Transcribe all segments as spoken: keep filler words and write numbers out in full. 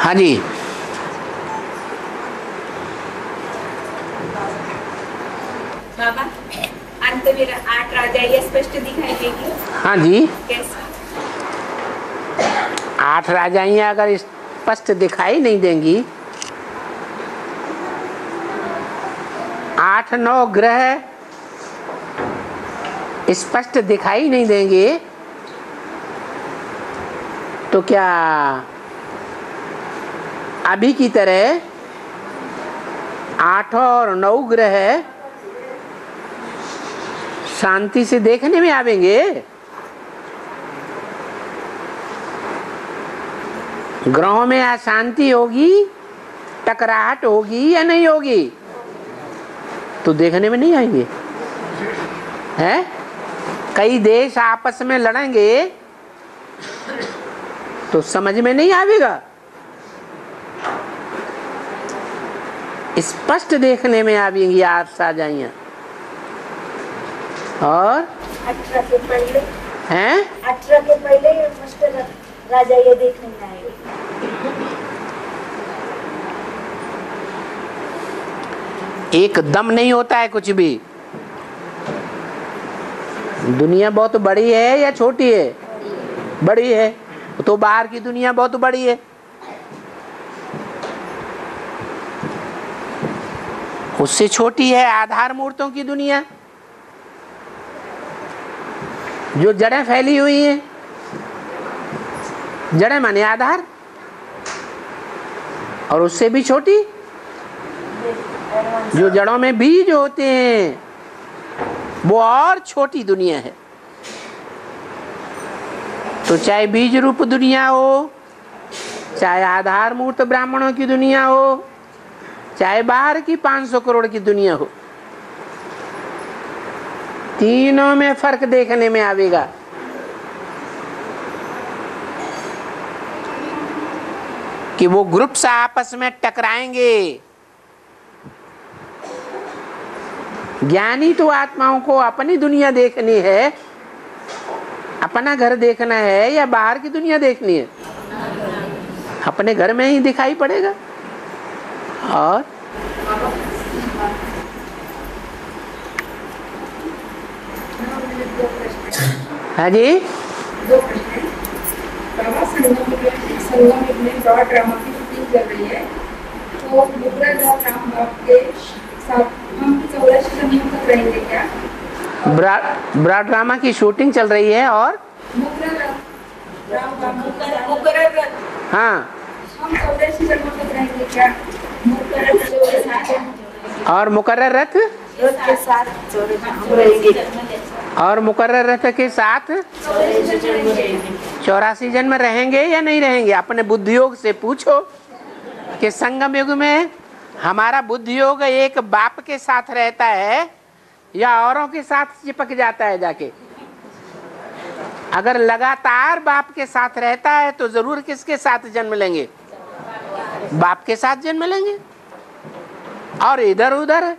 हाँ जी। बाबा, अंत में आठ राजाएं स्पष्ट दिखाई देगी। हाँ जी। कैसे? आठ राजाएं अगर स्पष्ट दिखाई नहीं देंगी, आठ नौ ग्रह स्पष्ट दिखाई नहीं देंगे, तो क्या अभी की तरह आठ और नौ ग्रह शांति से देखने में आवेंगे? ग्रहों में अशांति होगी, टकराहट होगी या नहीं होगी? तो देखने में नहीं आएंगे। हैं? कई देश आपस में लड़ेंगे तो समझ में नहीं आवेगा। स्पष्ट देखने में आवेंगी आठ राजाइयां। और अठारह के पहले हैं अठारह के पहले मास्टर राजा ये देखने में आएंगे। एकदम नहीं होता है कुछ भी। दुनिया बहुत बड़ी है या छोटी है? बड़ी है। तो बाहर की दुनिया बहुत बड़ी है। उससे छोटी है आधार मूर्तों की दुनिया, जो जड़ें फैली हुई हैं। जड़ें माने आधार। और उससे भी छोटी जो जड़ों में बीज होते हैं, वो और छोटी दुनिया है। तो चाहे बीज रूप दुनिया हो, चाहे आधार मूर्त ब्राह्मणों की दुनिया हो, चाहे बाहर की पाँच सौ करोड़ की दुनिया हो, तीनों में फर्क देखने में आवेगा। कि वो ग्रुप्स आपस में टकराएंगे। ज्ञानी तो आत्माओं को अपनी दुनिया देखनी है, अपना घर देखना है, या बाहर की दुनिया देखनी है? अपने घर में ही दिखाई पड़ेगा। और हाँ जी, दो प्रश्न। बाबा, संगम संगम में ब्रॉड ड्रामा की शूटिंग चल रही है, तो मुगला राम बाप के साथ हम चौरासी जन्मों तक रहेंगे क्या? ब्रॉड ड्रामा की शूटिंग चल रही है और हाँ, हम चौरासी जन्मों तक रहेंगे क्या? और मुकर्रर रथ के साथ हम रहेंगे। और मुकर्रर रथ के साथ चौरासी जन्म रहेंगे या नहीं रहेंगे? अपने बुद्धि योग से पूछो कि संगम युग में हमारा बुद्धि योग एक बाप के साथ रहता है या औरों के साथ चिपक जाता है जाके? अगर लगातार बाप के साथ रहता है तो जरूर किसके साथ जन्म लेंगे? बाप के साथ जन्म लेंगे। और इधर उधर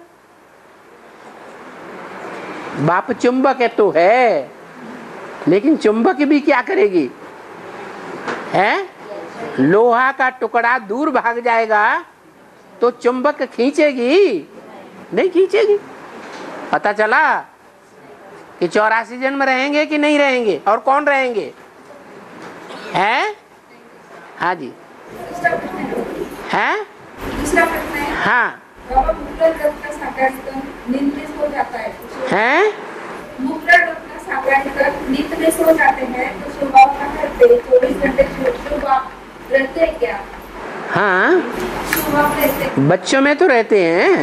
बाप चुंबक है तो है, लेकिन चुंबक भी क्या करेगी? है लोहा का टुकड़ा दूर भाग जाएगा तो चुंबक खींचेगी? नहीं खींचेगी। पता चला कि चौरासी जन्म रहेंगे कि नहीं रहेंगे, और कौन रहेंगे? हैं? हाँ जी। हैं? दूसरा प्रश्न है। हाँ। बाबा, मुगला ग्रह का साकारिकरण नींद में सो जाता है। हैं? मुगला ग्रह का साकारिकरण नींद में सो जाते हैं, तो सुबह क्या करते? चौबीस घंटे सुबह रहते हैं क्या? हाँ, सुबह रहते। बच्चों में तो रहते हैं।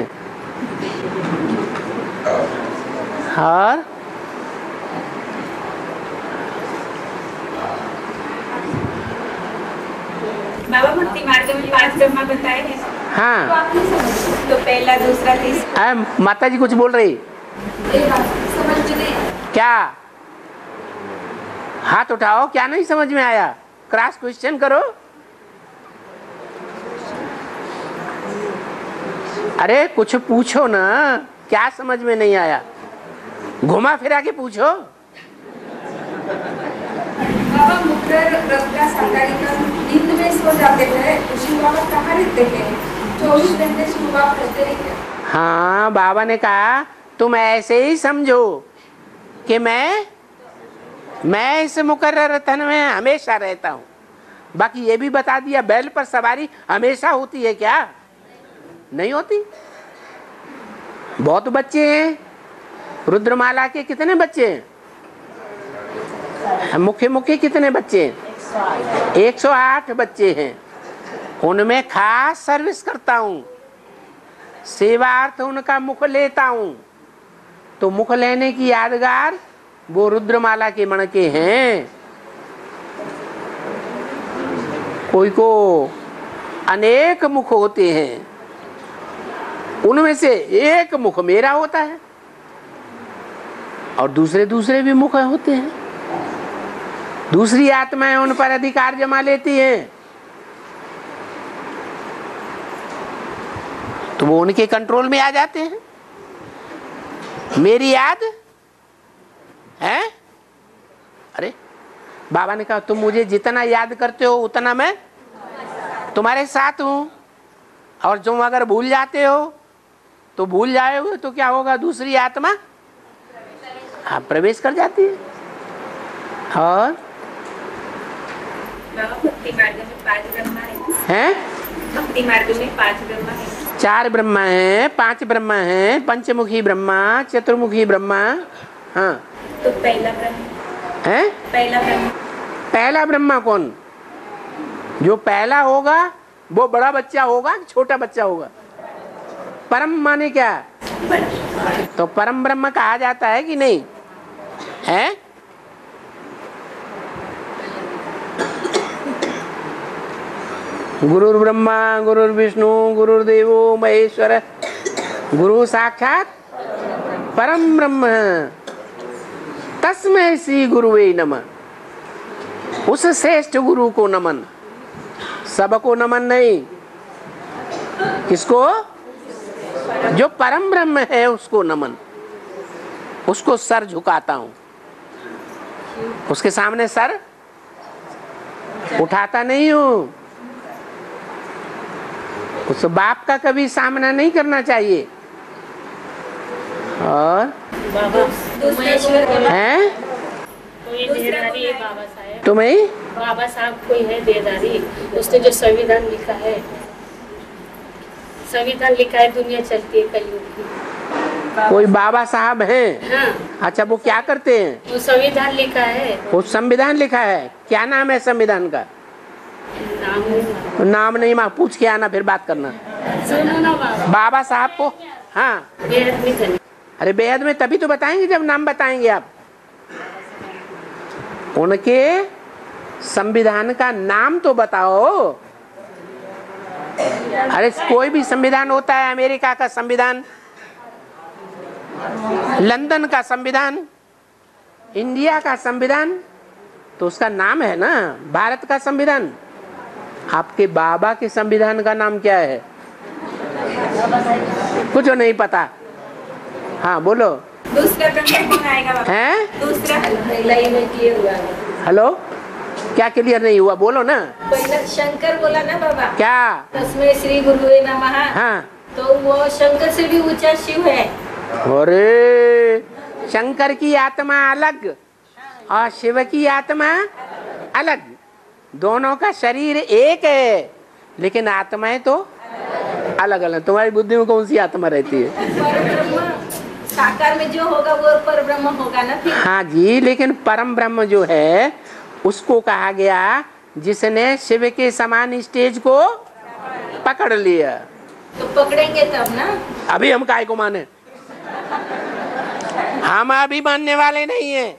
और बाबा, भक्ति मार्ग में पांच ब्रह्मा बताए हैं। हाँ। तो आप नहीं समझ, तो पहला, दूसरा, तीसरा। आ, माता जी कुछ बोल रही? समझ में नहीं। क्या? हाथ उठाओ, क्या नहीं समझ में आया? क्रॉस क्वेश्चन करो। अरे कुछ पूछो ना, क्या समझ में नहीं आया? घुमा फिरा के पूछो। बाबा, मुगला ग्रह का साकारिकरण नींद में सो जाते हैं, शिव बाबा कहाँ रहते हैं? चौबीस घंटे शिव बाबा रहते हैं क्या? हाँ, बाबा ने कहा तुम ऐसे ही समझो कि मैं मैं इस मुकर्रर तन में हमेशा रहता हूँ। बाकी ये भी बता दिया बैल पर सवारी हमेशा होती है क्या? नहीं होती। बहुत बच्चे हैं, रुद्रमाला के कितने बच्चे हैं? मुख्य मुख्य कितने बच्चे हैं? एक सौ आठ बच्चे हैं। उनमें खास सर्विस करता हूँ, सेवार्थ उनका मुख लेता हूँ। तो मुख लेने की यादगार वो रुद्रमाला के मणके हैं। कोई को अनेक मुख होते हैं, उनमें से एक मुख मेरा होता है और दूसरे दूसरे भी मुख होते हैं। दूसरी आत्माएं उन पर अधिकार जमा लेती हैं तो वो उनके कंट्रोल में आ जाते हैं। मेरी याद है? अरे बाबा ने कहा तुम मुझे जितना याद करते हो उतना मैं तुम्हारे साथ हूं, और तुम अगर भूल जाते हो तो भूल जाओगे तो क्या होगा? दूसरी आत्मा हाँ प्रवेश कर जाती है। और भक्ति मार्ग में पांच ब्रह्मा है। हैं? भक्ति मार्ग में पांच ब्रह्मा है। चार ब्रह्मा हैं, पांच ब्रह्मा हैं, पंचमुखी ब्रह्मा, चतुर्मुखी ब्रह्मा। हाँ तो पहला ब्रह्म है? पहला ब्रह्म पहला ब्रह्मा कौन? जो पहला होगा वो बड़ा बच्चा होगा कि छोटा बच्चा होगा? परम माने क्या? तो परम ब्रह्म कहा जाता है कि नहीं है? गुरुर् ब्रह्मा गुरुर्विष्णु गुरुर्देवो महेश्वर गुरु साक्षात परम ब्रह्म तस्मै श्री गुरुवे नमः। उस श्रेष्ठ गुरु को नमन। सबको नमन नहीं, किसको? जो परम ब्रह्म है उसको नमन। उसको सर झुकाता हूं, उसके सामने सर उठाता नहीं हूं। उस बाप का कभी सामना नहीं करना चाहिए। और हैं तुम्हें बाबा साहब कोई है देदारी, उसने जो संविधान लिखा है, संविधान लिखा है, दुनिया चलती है कलयुग की। कोई बाबा साहब हैं? हाँ। अच्छा वो क्या करते हैं? वो संविधान लिखा है। वो संविधान लिखा है, क्या नाम है संविधान का? नाम नहीं, नाम नहीं, माँ पूछ के आना फिर बात करना। सुनो ना बाबा, बाबा साहब को हाँ बेहद में करना। अरे बेहद में तभी तो बताएंगे जब नाम बताएंगे आप। उनके संविधान का नाम तो बताओ। अरे कोई भी संविधान होता है, अमेरिका का संविधान, लंदन का संविधान, इंडिया का संविधान, तो उसका नाम है ना भारत का संविधान। आपके बाबा के संविधान का नाम क्या है? कुछ नहीं पता। हाँ बोलो। दूसरा ब्रह्म कौन आएगा बाबा? हैं? दूसरा किए हुआ है। हेलो, क्या क्लियर नहीं हुआ? बोलो ना। पहले शंकर बोला ना बाबा, क्या? तस्मै श्री गुरुवे नमः। हाँ तो वो शंकर से भी ऊंचा शिव है। अरे शंकर की आत्मा अलग और शिव की आत्मा अलग, दोनों का शरीर एक है लेकिन आत्माएं तो अलग अलग। तुम्हारी बुद्धि में कौन सी आत्मा रहती है? पर ब्रह्म साकार में जो होगा वो पर ब्रह्म होगा ना फिर। हाँ जी, लेकिन परम ब्रह्म जो है उसको कहा गया जिसने शिव के समान स्टेज को पकड़ लिया। तो पकड़ेंगे तब ना। अभी हम काय को माने? हम अभी मानने वाले नहीं है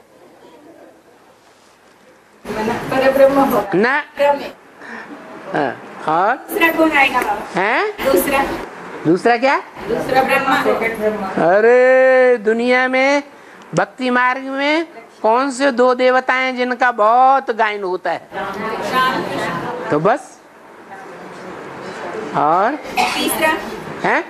पर ब्रह्म हो ना। ब्रह्म। हाँ, और दूसरा कौन आएगा बाबा? हैं? दूसरा दूसरा क्या? दूसरा ब्रह्मा। अरे दुनिया में भक्ति मार्ग में कौन से दो देवताएं जिनका बहुत गायन होता है? तो बस। और तीसरा हैं?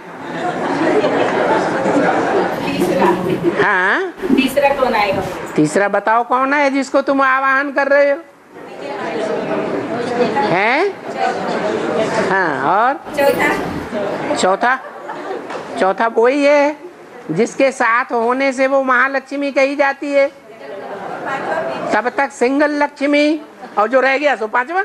तीसरा हाँ तीसरा कौन आएगा? तीसरा बताओ कौन है जिसको तुम आवाहन कर रहे हो? हैं? हाँ, और चौथा चौथा चौथा वही है जिसके साथ होने से वो महालक्ष्मी कही जाती है। तब तक सिंगल लक्ष्मी, और जो रह गया सो पांचवा।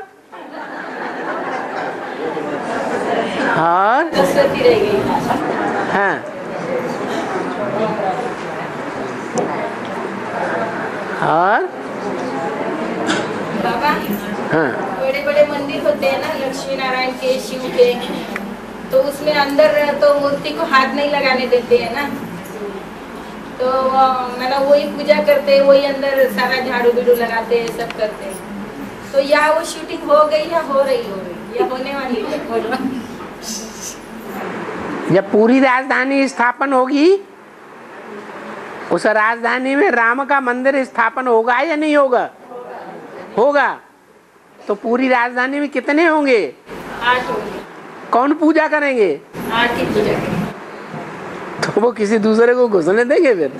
और सरस्वती रह गई। हाँ, और बाबा हाँ, बड़े बड़े मंदिर होते हैं ना, लक्ष्मी नारायण के, शिव के, तो उसमें अंदर तो मूर्ति को हाथ नहीं लगाने देते हैं ना, तो मैंने वही पूजा करते हैं, वही अंदर सारा झाड़ू बिड़ू लगाते हैं, सब करते हैं। तो या वो शूटिंग हो गई या हो रही हो रही या होने वाली है, बोलो। जब पूरी राजधानी स्थापन होगी, उस राजधानी में राम का मंदिर स्थापन होगा या नहीं होगा? होगा। तो पूरी राजधानी में कितने होंगे? आठ होंगे। कौन पूजा करेंगे? आठ ही पूजा करेंगे। तो वो किसी दूसरे को घुसने देंगे फिर?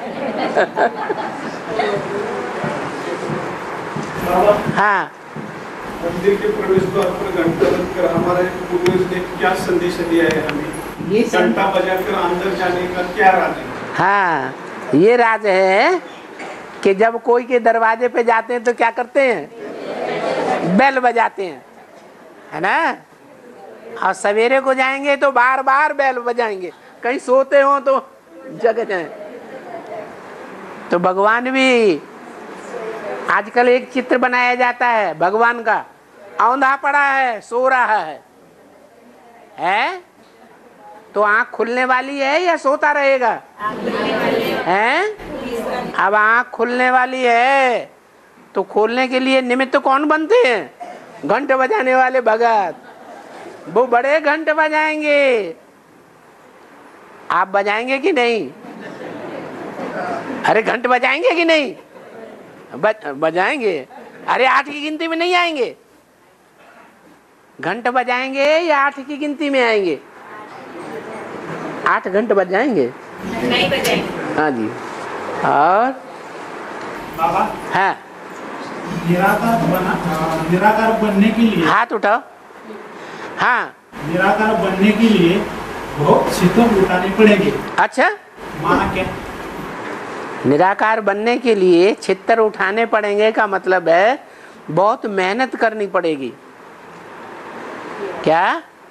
हाँ, मंदिर के प्रवेश द्वार पर घंटा बजकर हमारे पूर्वज ने क्या संदेश दिया है हमें? ये घंटा बजाकर अंदर जाने का क्या राज है? हाँ, ये राज है कि जब कोई के दरवाजे पे जाते हैं तो क्या करते हैं? बेल बजाते हैं, है ना? और सवेरे को जाएंगे तो बार बार बेल बजाएंगे, कहीं सोते हो तो जग जाए। तो भगवान भी, आजकल एक चित्र बनाया जाता है भगवान का, औंधा पड़ा है, सो रहा है, है? तो आंख खुलने वाली है या सोता रहेगा? हैं? अब आंख खुलने वाली है तो खोलने के लिए निमित्त कौन बनते हैं? घंट बजाने वाले भगत, वो बड़े घंट बजाएंगे। आप बजाएंगे कि नहीं? अरे घंट बजाएंगे कि नहीं? बज, बजाएंगे। अरे आठ की गिनती में नहीं आएंगे? घंट बजाएंगे या आठ की गिनती में आएंगे? आठ घंटे बजाएंगे? नहीं बजाएंगे। हाँ जी। और बाबा, हाँ, निराकार बना निराकार बनने के लिए, हाथ उठाओ। हाँ, निराकार बनने के लिए बहुत शिकम उठाने पड़ेंगे। अच्छा, माना क्या? निराकार बनने के लिए छितर उठाने पड़ेंगे का मतलब है बहुत मेहनत करनी पड़ेगी। क्या?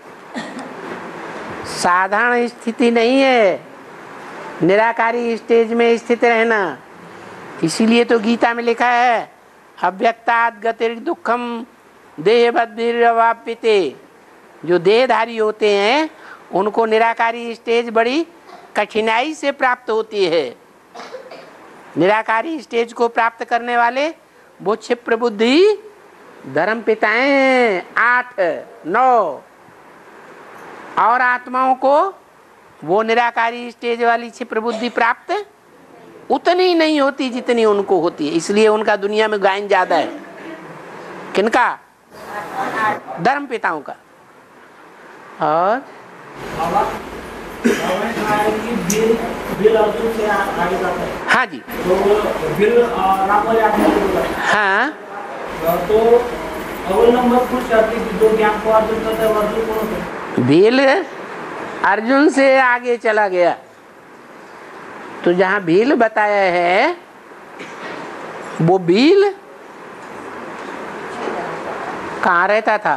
साधारण स्थिति नहीं है निराकारी स्टेज में स्थित रहना। इसीलिए तो गीता में लिखा है अव्यक्तात् गतिर् दुखम देहबद्धिरवाप्यते। जो देहधारी होते हैं उनको निराकारी स्टेज बड़ी कठिनाई से प्राप्त होती है। निराकारी स्टेज को प्राप्त करने वाले वो क्षिप्र बुद्धि धर्म पिताएं हैं, आठ नौ, और आत्माओं को वो निराकारी स्टेज वाली क्षिप्र बुद्धि प्राप्त उतनी नहीं होती जितनी उनको होती है। इसलिए उनका दुनिया में गायन ज्यादा है। किनका? धर्म पिताओं का। और हाँ जी, हाँ, तो अव्वल नंबर कुछ जो ज्ञान को अर्जुन करता है अर्जुन कौन होता है? भील अर्जुन से आगे चला गया। तो जहां भील बताया है वो भील कहाँ रहता था?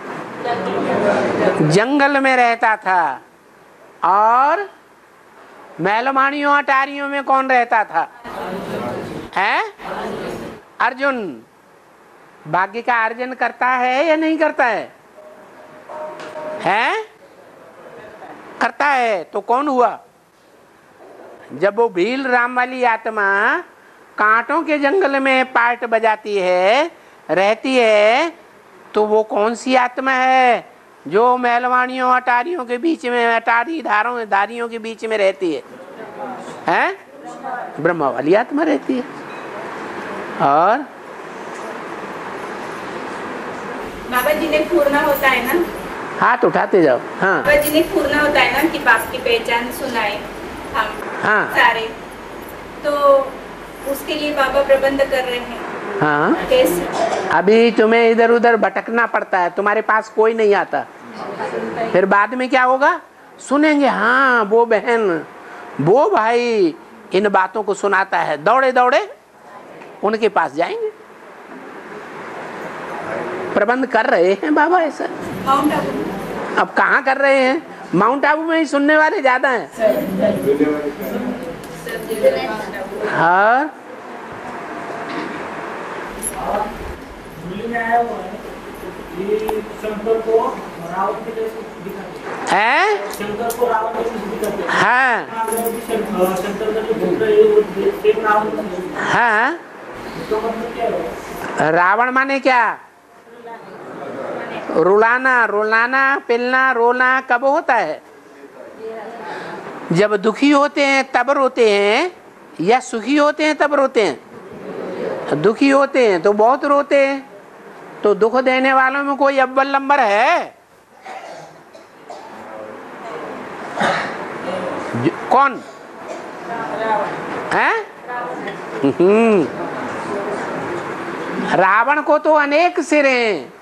जंगल में रहता था। और महलमानियों अटारियों में कौन रहता था? है अर्जुन। भाग्य का अर्जन करता है या नहीं करता है? है? करता है। तो कौन हुआ? जब वो भील राम वाली आत्मा कांटों के जंगल में पार्ट बजाती है, रहती है, तो वो कौन सी आत्मा है? जो महलवानियों अटारियों के बीच में, अटारी धारों धारियों के बीच में रहती है, हैं? ब्रह्मा वाली आत्मा रहती है। और बाबा जी ने पूर्णा होता है ना, हाथ उठाते जाओ। हाँ बाबा जी ने पूर्णा होता है ना कि बाप की पहचान सुनाए हम हाँ सारे, तो उसके लिए बाबा प्रबंध कर रहे हैं। हाँ, कैसे? अभी तुम्हें इधर उधर भटकना पड़ता है, तुम्हारे पास कोई नहीं आता, फिर बाद में क्या होगा, सुनेंगे हाँ वो बहन वो भाई इन बातों को सुनाता है, दौड़े दौड़े उनके पास जाएंगे। प्रबंध कर रहे हैं बाबा ऐसा। माउंट आबू अब कहाँ कर रहे हैं, माउंट आबू में ही सुनने वाले ज्यादा हैं। हाँ, दिल्ली में आया हुआ है, ये शंकर को रावण के जैसे दिखाते हैं। है शंकर को रावण के जैसे दिखाते हैं। हाँ शंकर का जो पुत्र है वो सेम रावण का है। हाँ, तो मतलब क्या है? रावण माने क्या, रुलाना, रुलाना, पिलना, रोना कब होता है, जब दुखी होते हैं तब रोते हैं या सुखी होते हैं तब रोते हैं। दुखी होते हैं तो बहुत रोते हैं, तो दुख देने वालों में कोई अव्वल नंबर है, कौन है? हम्म, रावण को तो अनेक सिर हैं,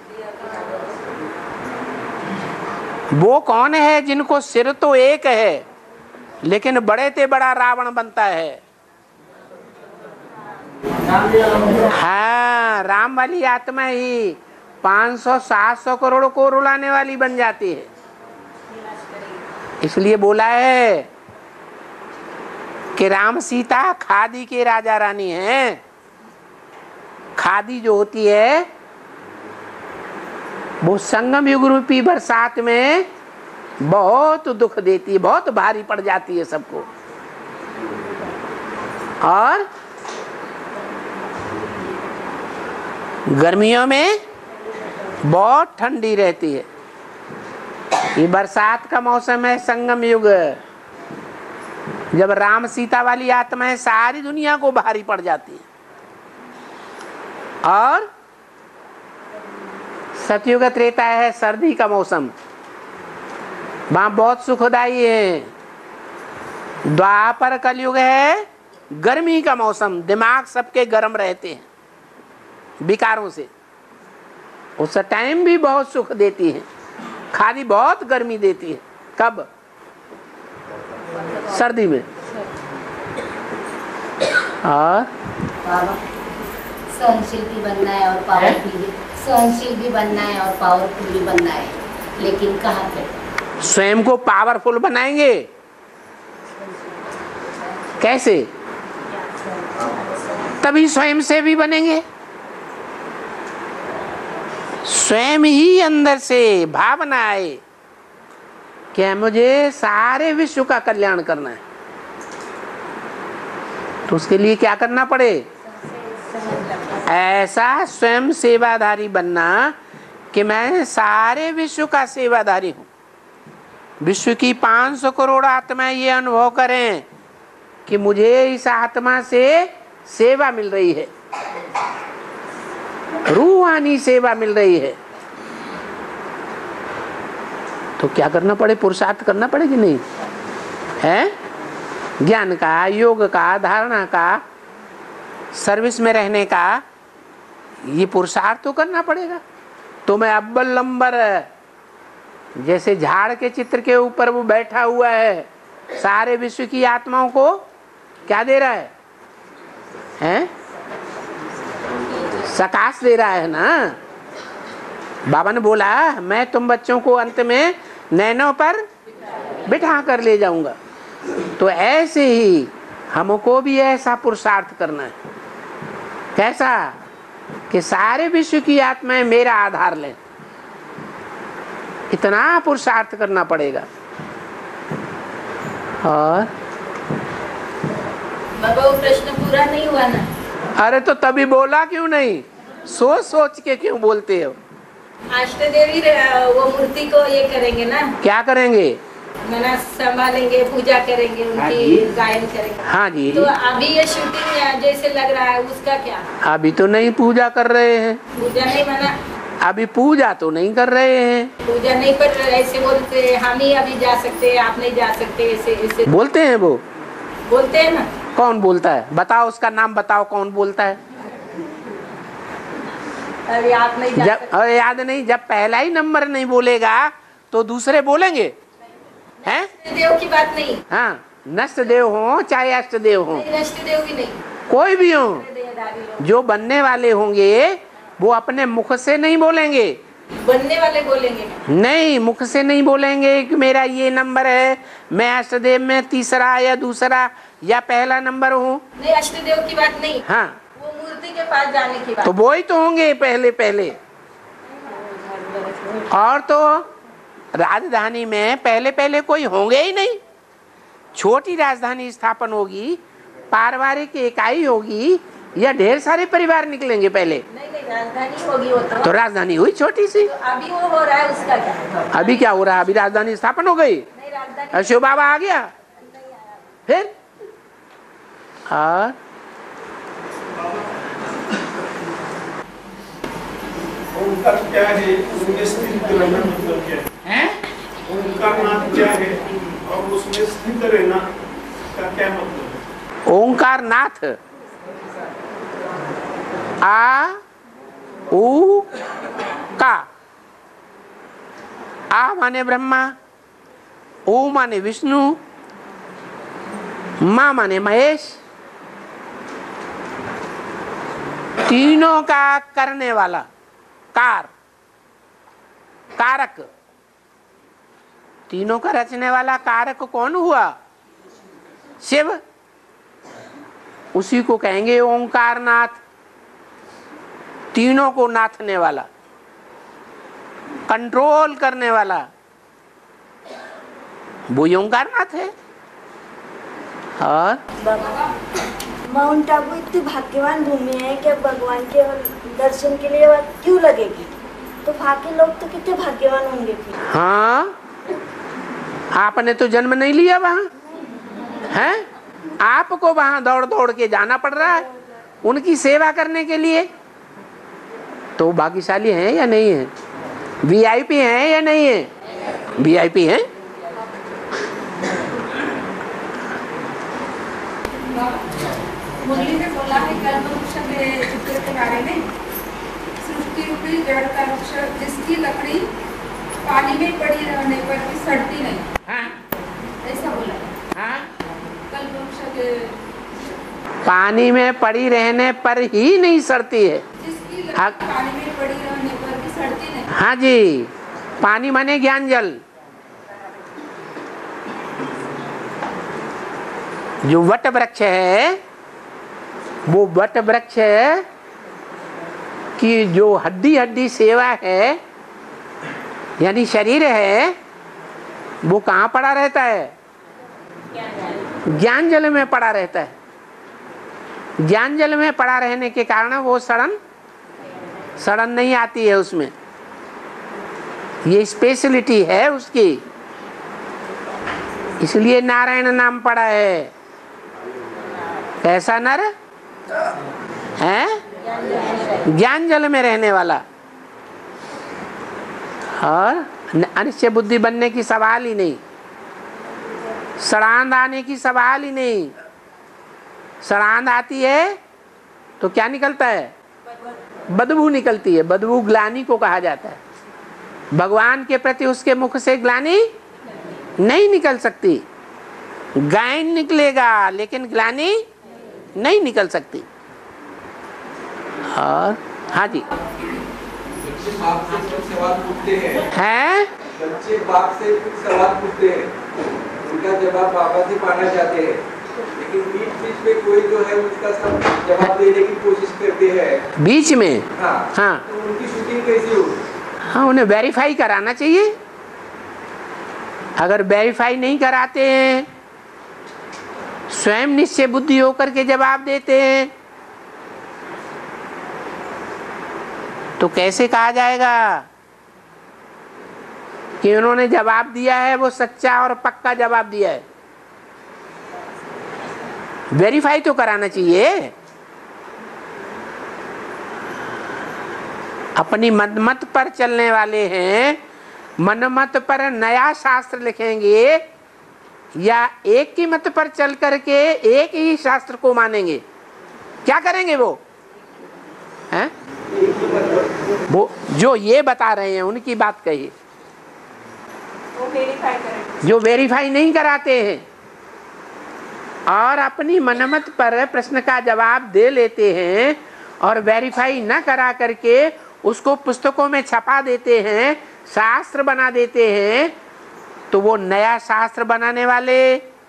वो कौन है जिनको सिर तो एक है लेकिन बड़े ते बड़ा रावण बनता है। हाँ, राम वाली आत्मा ही पाँच सौ सात सौ करोड़ को रुलाने वाली बन जाती है। इसलिए बोला है कि राम सीता खादी के राजा रानी हैं। खादी जो होती है वो संगम युग रूपी बरसात में बहुत दुख देती है, बहुत भारी पड़ जाती है सबको, और गर्मियों में बहुत ठंडी रहती है। ये बरसात का मौसम है, संगम युग, जब राम सीता वाली आत्माएं सारी दुनिया को भारी पड़ जाती है। और सतयुग त्रेता है, सर्दी का मौसम, वहां बहुत सुखदाई है। द्वापर कलयुग है, गर्मी का मौसम, दिमाग सबके गर्म रहते हैं विकारों से, उस टाइम भी बहुत सुख देती है। खाली बहुत गर्मी देती है, कब, सर्दी में। और सहनशील भी बनना है और पावरफुल भी, सहनशील भी बनना है और पावरफुल भी बनना है, लेकिन कहाँ पे? स्वयं को पावरफुल बनाएंगे कैसे? तभी स्वयं से भी बनेंगे। स्वयं ही अंदर से भावना आए कि मुझे सारे विश्व का कल्याण करना है, तो उसके लिए क्या करना पड़े? ऐसा स्वयं सेवाधारी बनना कि मैं सारे विश्व का सेवाधारी हूं। विश्व की पाँच सौ करोड़ आत्माएं ये अनुभव करें कि मुझे इस आत्मा से सेवा मिल रही है, रूहानी सेवा मिल रही है। तो क्या करना पड़े? पुरुषार्थ करना पड़े कि नहीं है? ज्ञान का, योग का, धारणा का, सर्विस में रहने का, ये पुरुषार्थ तो करना पड़ेगा। तो मैं अव्वल नंबर, जैसे झाड़ के चित्र के ऊपर वो बैठा हुआ है, सारे विश्व की आत्माओं को क्या दे रहा है, हैं? सकाश दे रहा है ना। बाबा ने बोला मैं तुम बच्चों को अंत में नैनों पर बिठा कर ले जाऊंगा। तो ऐसे ही हमको भी ऐसा पुरुषार्थ करना है। कैसा? कि सारे विश्व की आत्माएं मेरा आधार लें, इतना पुरुषार्थ करना पड़ेगा। और बाबा वो प्रश्न पूरा नहीं हुआ ना? अरे तो तभी बोला क्यों नहीं? सोच सोच के क्यों बोलते हो? अष्टदेवी वो मूर्ति को ये करेंगे ना, क्या करेंगे? मना संभालेंगे, पूजा करेंगे, हाँ उनकी जी। गायन करेंगे। हाँ जी। तो अभी ये शूटिंग जैसे लग रहा है उसका क्या? अभी तो नहीं पूजा कर रहे हैं। पूजा नहीं मना, अभी पूजा तो नहीं कर रहे हैं। पूजा नहीं, पर ऐसे बोलते हम ही अभी जा सकते हैं, आप नहीं जा सकते, ऐसे ऐसे बोलते हैं वो। बोलते हैं ना। कौन बोलता है? बताओ, उसका नाम बताओ, कौन बोलता है? अभी आप नहीं जा जब और याद नहीं, जब पहला ही नंबर नहीं बोलेगा तो दूसरे बोलेंगे हैं? देव की बात नहीं, हाँ, नष्ट देव हो चाहे अष्ट देव हो, नहीं नष्ट देव भी नहीं, कोई भी हो, देहधारी लोग जो बनने वाले होंगे वो अपने मुख से नहीं बोलेंगे, बनने वाले बोलेंगे। नहीं मुख से नहीं बोलेंगे कि मेरा ये नंबर है, मैं अष्टदेव में तीसरा या दूसरा या पहला नंबर हूँ। नहीं अष्टदेव की बात नहीं, हाँ, वो मूर्ति के पास जाने की बात। तो वो ही तो होंगे पहले पहले। और तो राजधानी में पहले पहले कोई होंगे ही नहीं, छोटी राजधानी स्थापन होगी, पारिवारिक इकाई होगी या ढेर सारे परिवार निकलेंगे पहले? नहीं नहीं राजधानी होगी वो तो, तो राजधानी हुई छोटी सी। तो अभी वो हो रहा है उसका क्या? अभी क्या हो रहा है? अभी राजधानी स्थापन हो गई, नहीं राजधानी शिव बाबा आ गया फिर। और ओंकार क्या है, उसमें स्थित रहना मतलब क्या है? ओंकार नाथ क्या है और उसमें स्थित रहना का क्या मतलब है? ओंकार नाथ, आ उ का, आ माने ब्रह्मा, ओ माने विष्णु, मा माने महेश, तीनों का करने वाला, कार कारक, तीनों का रचने वाला कारक कौन हुआ? शिव। उसी को कहेंगे ओंकार नाथ, तीनों को नाथने वाला, कंट्रोल करने वाला, वो ओंकार नाथ है। और माउंट आबू इतनी भाग्यवान भूमि है कि भगवान के दर्शन के लिए वहाँ क्यों लगेगी, तो बाकी लोग तो कितने भाग्यवान होंगे फिर। हाँ, आपने तो जन्म नहीं लिया वहाँ, हैं? आपको वहाँ दौड़ दौड़ के जाना पड़ रहा है उनकी सेवा करने के लिए, तो भाग्यशाली हैं या नहीं है? वीआईपी हैं या नहीं है? वीआईपी हैं। मुरली ने बोला है कल्प वृक्ष के चित्र के बारे में, सृष्टि रूपी जड़ का वृक्ष जिसकी लकड़ी पानी में पड़ी रहने पर भी सड़ती नहीं। हाँ, ऐसा बोला हाँ, कल्प वृक्ष के पानी में पड़ी रहने पर ही नहीं सड़ती है। जिसकी हाँ। लकड़ी पानी में पड़ी रहने पर भी सड़ती नहीं। हाँ जी, पानी माने ज्ञान जल। जो वट वृक्ष है वो वट वृक्ष की जो हड्डी हड्डी सेवा है यानी शरीर है, वो कहाँ पड़ा रहता है? ज्ञान जल में पड़ा रहता है। ज्ञान जल में पड़ा रहने के कारण वो सड़न सड़न नहीं आती है उसमें, ये स्पेशलिटी है उसकी, इसलिए नारायण नाम पड़ा है। कैसा नर है? ज्ञान जल में रहने वाला। और अनिश्चय बुद्धि बनने की सवाल ही नहीं, सड़ांध आने की सवाल ही नहीं। सड़ांध आती है तो क्या निकलता है? बदबू निकलती है। बदबू ग्लानि को कहा जाता है। भगवान के प्रति उसके मुख से ग्लानि नहीं निकल सकती। गायन निकलेगा लेकिन ग्लानि नहीं निकल सकती। और हाँ जी, बच्चे बाप से कुछ सवाल पूछते हैं, हैं? बच्चे बाप से कुछ सवाल पूछते हैं, उनका जवाब बाबा से पाना चाहते हैं, लेकिन बीच बीच में कोई जो है उसका सब जवाब देने की कोशिश करते हैं बीच में। हाँ, हाँ, तो उनकी शूटिंग कैसी हो? हाँ, उन्हें वेरीफाई कराना चाहिए। अगर वेरीफाई नहीं कराते हैं, स्वयं निश्चय बुद्धि होकर के जवाब देते हैं, तो कैसे कहा जाएगा कि उन्होंने जवाब दिया है वो सच्चा और पक्का जवाब दिया है? वेरीफाई तो कराना चाहिए। अपनी मनमत पर चलने वाले हैं, मनमत पर नया शास्त्र लिखेंगे या एक की मत पर चल करके एक ही शास्त्र को मानेंगे? क्या करेंगे वो? हैं? एक ही मतलब वो जो ये बता रहे हैं उनकी बात कहिए, वो वेरीफाई करें। जो वेरीफाई नहीं कराते हैं और अपनी मनमत पर प्रश्न का जवाब दे लेते हैं और वेरीफाई न करा करके उसको पुस्तकों में छपा देते हैं, शास्त्र बना देते हैं, तो वो नया शास्त्र बनाने वाले,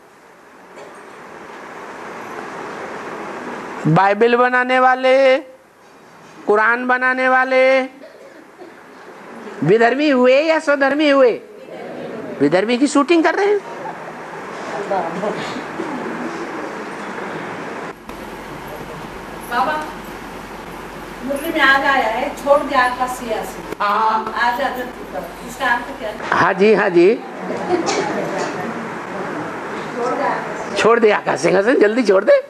बाइबल बनाने वाले, कुरान बनाने वाले विधर्मी हुए या स्वधर्मी हुए? विधर्मी की शूटिंग कर रहे हैं। बाबा मुरली में आज आया है, छोड़ दे आकाश सियासी। हाँ आज इसका अर्थ क्या है? हाँ जी, हाँ जी, छोड़ दे आकाश सिंहासन, जल्दी छोड़ दे।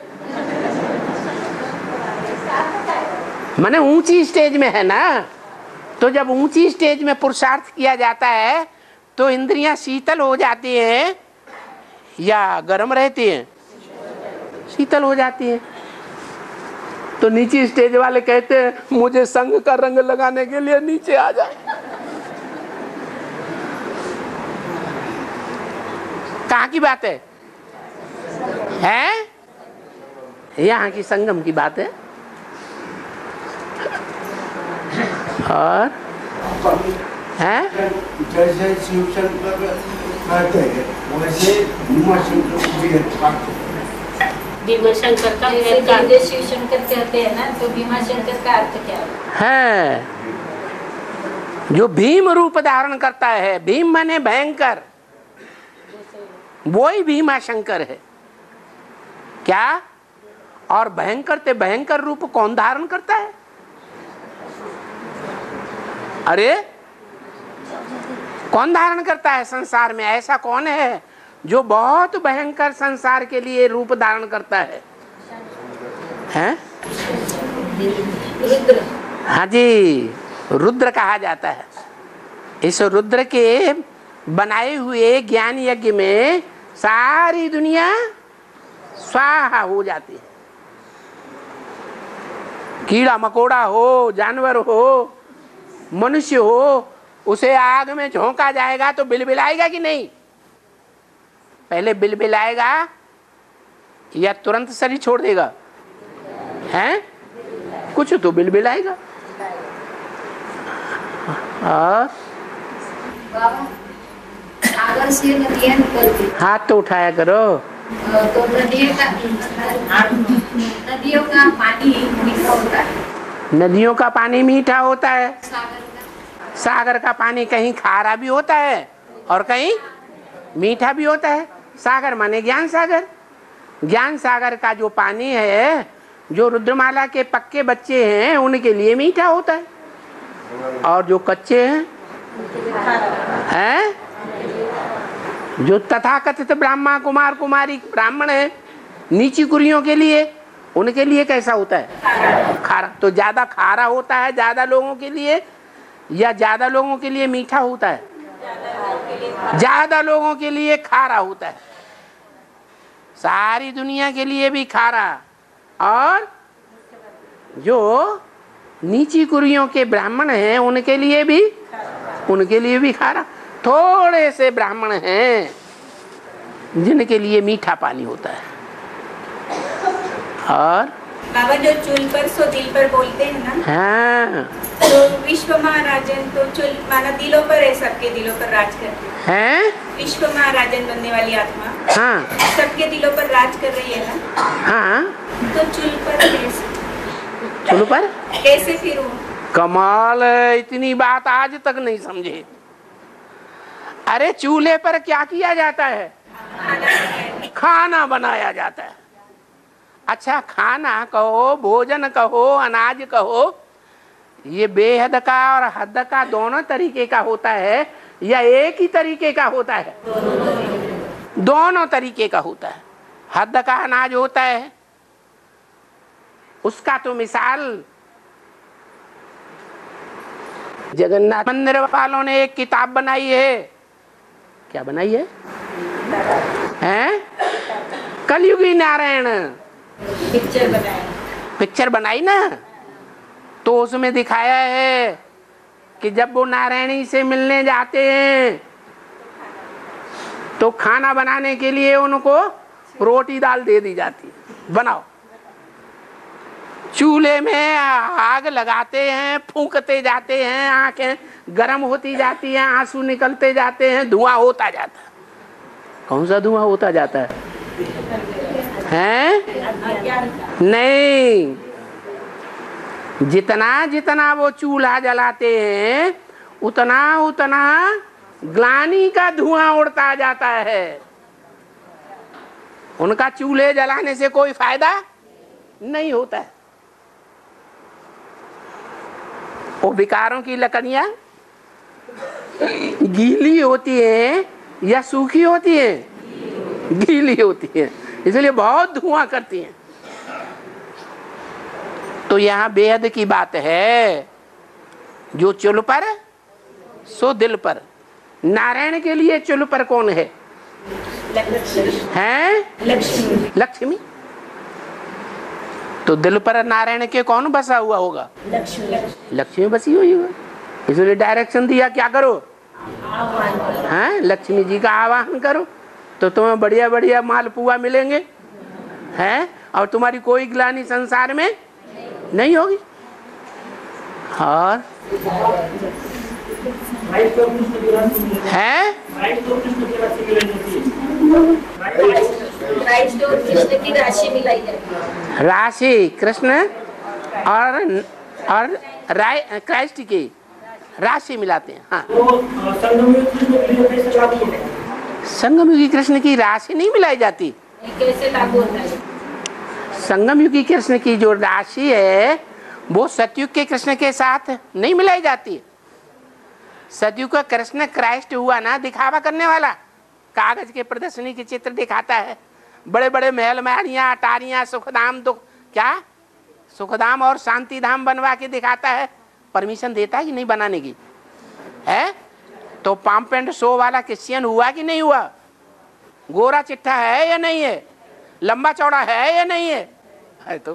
माने ऊंची स्टेज में है ना, तो जब ऊंची स्टेज में पुरुषार्थ किया जाता है तो इंद्रियां शीतल हो जाती हैं या गर्म रहती हैं? शीतल हो जाती हैं। तो नीचे स्टेज वाले कहते हैं मुझे संग का रंग लगाने के लिए नीचे आ जा। कहाँ की बात है? हैं? यहाँ की संगम की बात है। और हैं? जैसे शिव शंकर कहते हैं वैसे भीमा शंकर भी भीमा शंकर का जैसे शिव शंकर कहते हैं ना, तो भीमा शंकर का अर्थ क्या है? जो भीम रूप धारण करता है, भीम माने भयंकर, वो ही भीमा शंकर है। क्या? और भयंकर ते भयंकर रूप कौन धारण करता है? अरे कौन धारण करता है संसार में? ऐसा कौन है जो बहुत भयंकर संसार के लिए रूप धारण करता है? हैं? रुद्र। हाँ जी, रुद्र कहा जाता है। इस रुद्र के बनाए हुए ज्ञान यज्ञ में सारी दुनिया स्वाहा हो जाती है। कीड़ा मकोड़ा हो, जानवर हो, मनुष्य हो, उसे आग में झोंका जाएगा तो बिलबिलाएगा कि नहीं? पहले बिलबिलाएगा या तुरंत शरीर छोड़ देगा? हैं? कुछ तो बिलबिलाएगा। और सागर से नदियाँ निकलती, हाथ तो उठाया करो। तो नदियों का नदियों का पानी मीठा होता है। नदियों का पानी मीठा होता है। सागर का सागर का पानी कहीं खारा भी होता है और कहीं मीठा भी होता है। सागर माने ज्ञान सागर। ज्ञान सागर का जो पानी है, जो रुद्रमाला के पक्के बच्चे हैं उनके लिए मीठा होता है, और जो कच्चे हैं हैं जो तथाकथित ब्राह्मण कुमार कुमारी ब्राह्मण है, नीची कुरियों के लिए, उनके लिए कैसा होता है? खारा। तो ज्यादा खारा होता है ज्यादा लोगों के लिए या ज्यादा लोगों के लिए मीठा होता है? ज्यादा लोगों के लिए खारा होता है। सारी दुनिया के लिए भी खारा, और जो नीची कुरियों के ब्राह्मण हैं उनके लिए भी उनके लिए भी खारा। थोड़े से ब्राह्मण हैं जिनके लिए मीठा पानी होता है। और बाबा जो चूल पर सो दिल पर बोलते हैं ना, हाँ, तो विश्व महाराजन तो चूल माना दिलों पर है, सबके दिलों पर राज करती है। हैं? विश्व महाराजन बनने वाली आत्मा हाँ, सबके दिलों पर राज कर रही है ना, हाँ, तो चूल पर कैसे चलो पर कैसे फिर वो? कमाल है, इतनी बात आज तक नहीं समझे। अरे चूल्हे पर क्या किया जाता है? खाना बनाया जाता है। अच्छा, खाना कहो, भोजन कहो, अनाज कहो, ये बेहद का और हद का दोनों तरीके का होता है या एक ही तरीके का होता है? दोनों तरीके का होता है। हद का अनाज होता है, उसका तो मिसाल जगन्नाथ मंदिर वालों ने एक किताब बनाई है। क्या बनाई है? हैं? कलयुगी नारायण पिक्चर बनाए। पिक्चर बनाई ना, तो उसमें दिखाया है कि जब वो नारायणी से मिलने जाते हैं तो खाना बनाने के लिए उनको रोटी दाल दे दी जाती है, बनाओ। चूल्हे में आग लगाते हैं, फूंकते जाते हैं, आंखें गर्म होती जाती हैं, आंसू निकलते जाते हैं, धुआं होता जाता है। कौन सा धुआं होता जाता है? हैं? नहीं, जितना जितना वो चूल्हा जलाते हैं उतना उतना ग्लानि का धुआं उड़ता जाता है। उनका चूल्हे जलाने से कोई फायदा नहीं होता है। वो विकारों की लकड़ियां गीली होती हैं या सूखी होती हैं? गीली होती हैं, इसलिए बहुत धुआं करती हैं। तो यहाँ बेहद की बात है, जो चुल पर सो दिल पर। नारायण के लिए चुल पर कौन है? हैं? लक्ष्मी। लक्ष्मी। तो दिल पर नारायण के कौन बसा हुआ होगा? लक्ष्मी। लक्ष्मी बसी हुई होगा, इसलिए डायरेक्शन दिया, क्या करो? हैं? लक्ष्मी जी का आवाहन करो तो तुम्हें बढ़िया बढ़िया मालपुआ मिलेंगे, हैं? और तुम्हारी कोई ग्लानि संसार में नहीं होगी। और है राशि कृष्ण और और क्राइस्ट की राशि मिलाते हैं। हाँ, संगम युगी कृष्ण की राशि नहीं मिलाई जाती। कैसे लागू होता है? संगम युगी कृष्ण की जो राशि है वो सतयुग के कृष्ण के साथ नहीं मिलाई जाती। सतयुग का कृष्ण क्राइस्ट हुआ ना, दिखावा करने वाला, कागज के प्रदर्शनी के चित्र दिखाता है, बड़े बड़े महल महलियां अटारियां सुखधाम तो क्या सुखधाम और शांति धाम बनवा के दिखाता है। परमिशन देता है कि नहीं बनाने की? है तो पंप एंड शो वाला क्रिश्चियन हुआ कि नहीं हुआ? गोरा चिट्ठा है या नहीं है? लंबा चौड़ा है या नहीं है? है तो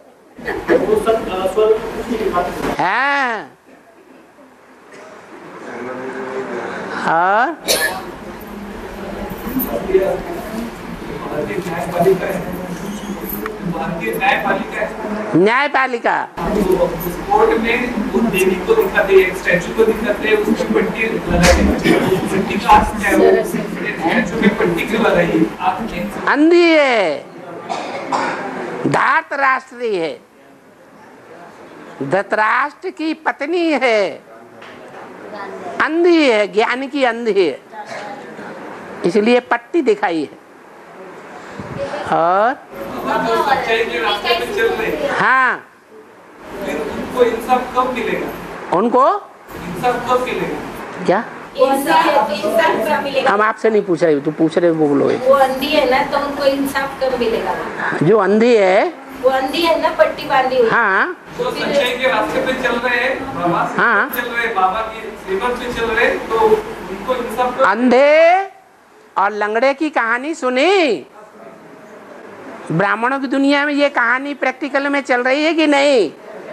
हाँ। और न्यायपालिका कोर्ट में उस देवी को दिखाते हैं, स्टैचू को दिखाते हैं, उसकी पट्टी लगाई पट्टी का स्टैचू में पट्टी क्यों लगाई? अंधी है, धार्तराष्ट्री है, धृतराष्ट्र की पत्नी है, अंधी है, ज्ञान की अंधी है, इसलिए पट्टी दिखाई है। और सच्चाई के रास्ते पे चल रहे, हाँ, फिर उनको इंसाफ कब मिलेगा? उनको इंसाफ कब मिलेगा? क्या इंसाफ इंसाफ कब मिलेगा? हम आपसे नहीं पूछ रहे, तू पूछ रहे वो बोलो। वो अंधी है ना, तो उनको इंसाफ कब मिलेगा? जो अंधी है वो अंधी है ना, पट्टी बांधी हुई। हाँ, तो सच्चाई के रास्ते पे चल रहे हैं बाबा, हाँ, चल रहे बाबा की सेवा पे चल रहे, तो उनको इंसाफ कब? अंधे और लंगड़े की कहानी सुनी। ब्राह्मणों की दुनिया में ये कहानी प्रैक्टिकल में चल रही है कि नहीं?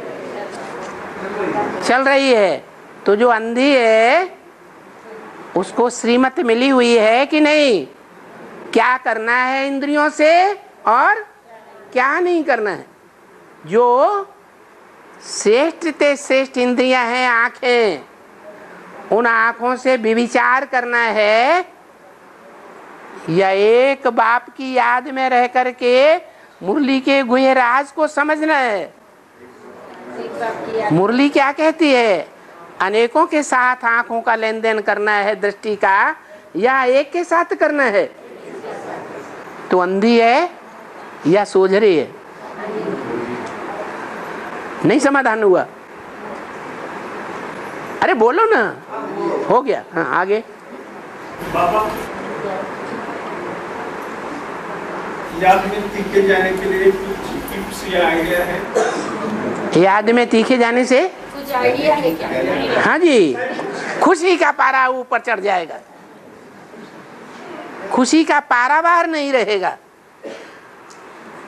चल रही है। तो जो अंधी है उसको श्रीमत मिली हुई है कि नहीं? क्या करना है इंद्रियों से और क्या नहीं करना है। जो श्रेष्ठ ते श्रेष्ठ इंद्रियां हैं आंखें, उन आंखों से विचार करना है या एक बाप की याद में रह करके मुरली के गुह्य राज को समझना है। मुरली क्या कहती है? अनेकों के साथ आंखों का लेन देन करना है, दृष्टि का, या एक के साथ करना है। तो अंधी है या सोझरी है? नहीं समाधान हुआ? अरे बोलो ना, हो गया। हाँ, आगे बाबा याद में तीखे जाने के लिए कुछ टिप्स या आइडिया है? याद में तीखे जाने से कुछ आइडिया है क्या? हाँ जी, खुशी का पारा ऊपर चढ़ जाएगा, खुशी का पारावार नहीं रहेगा।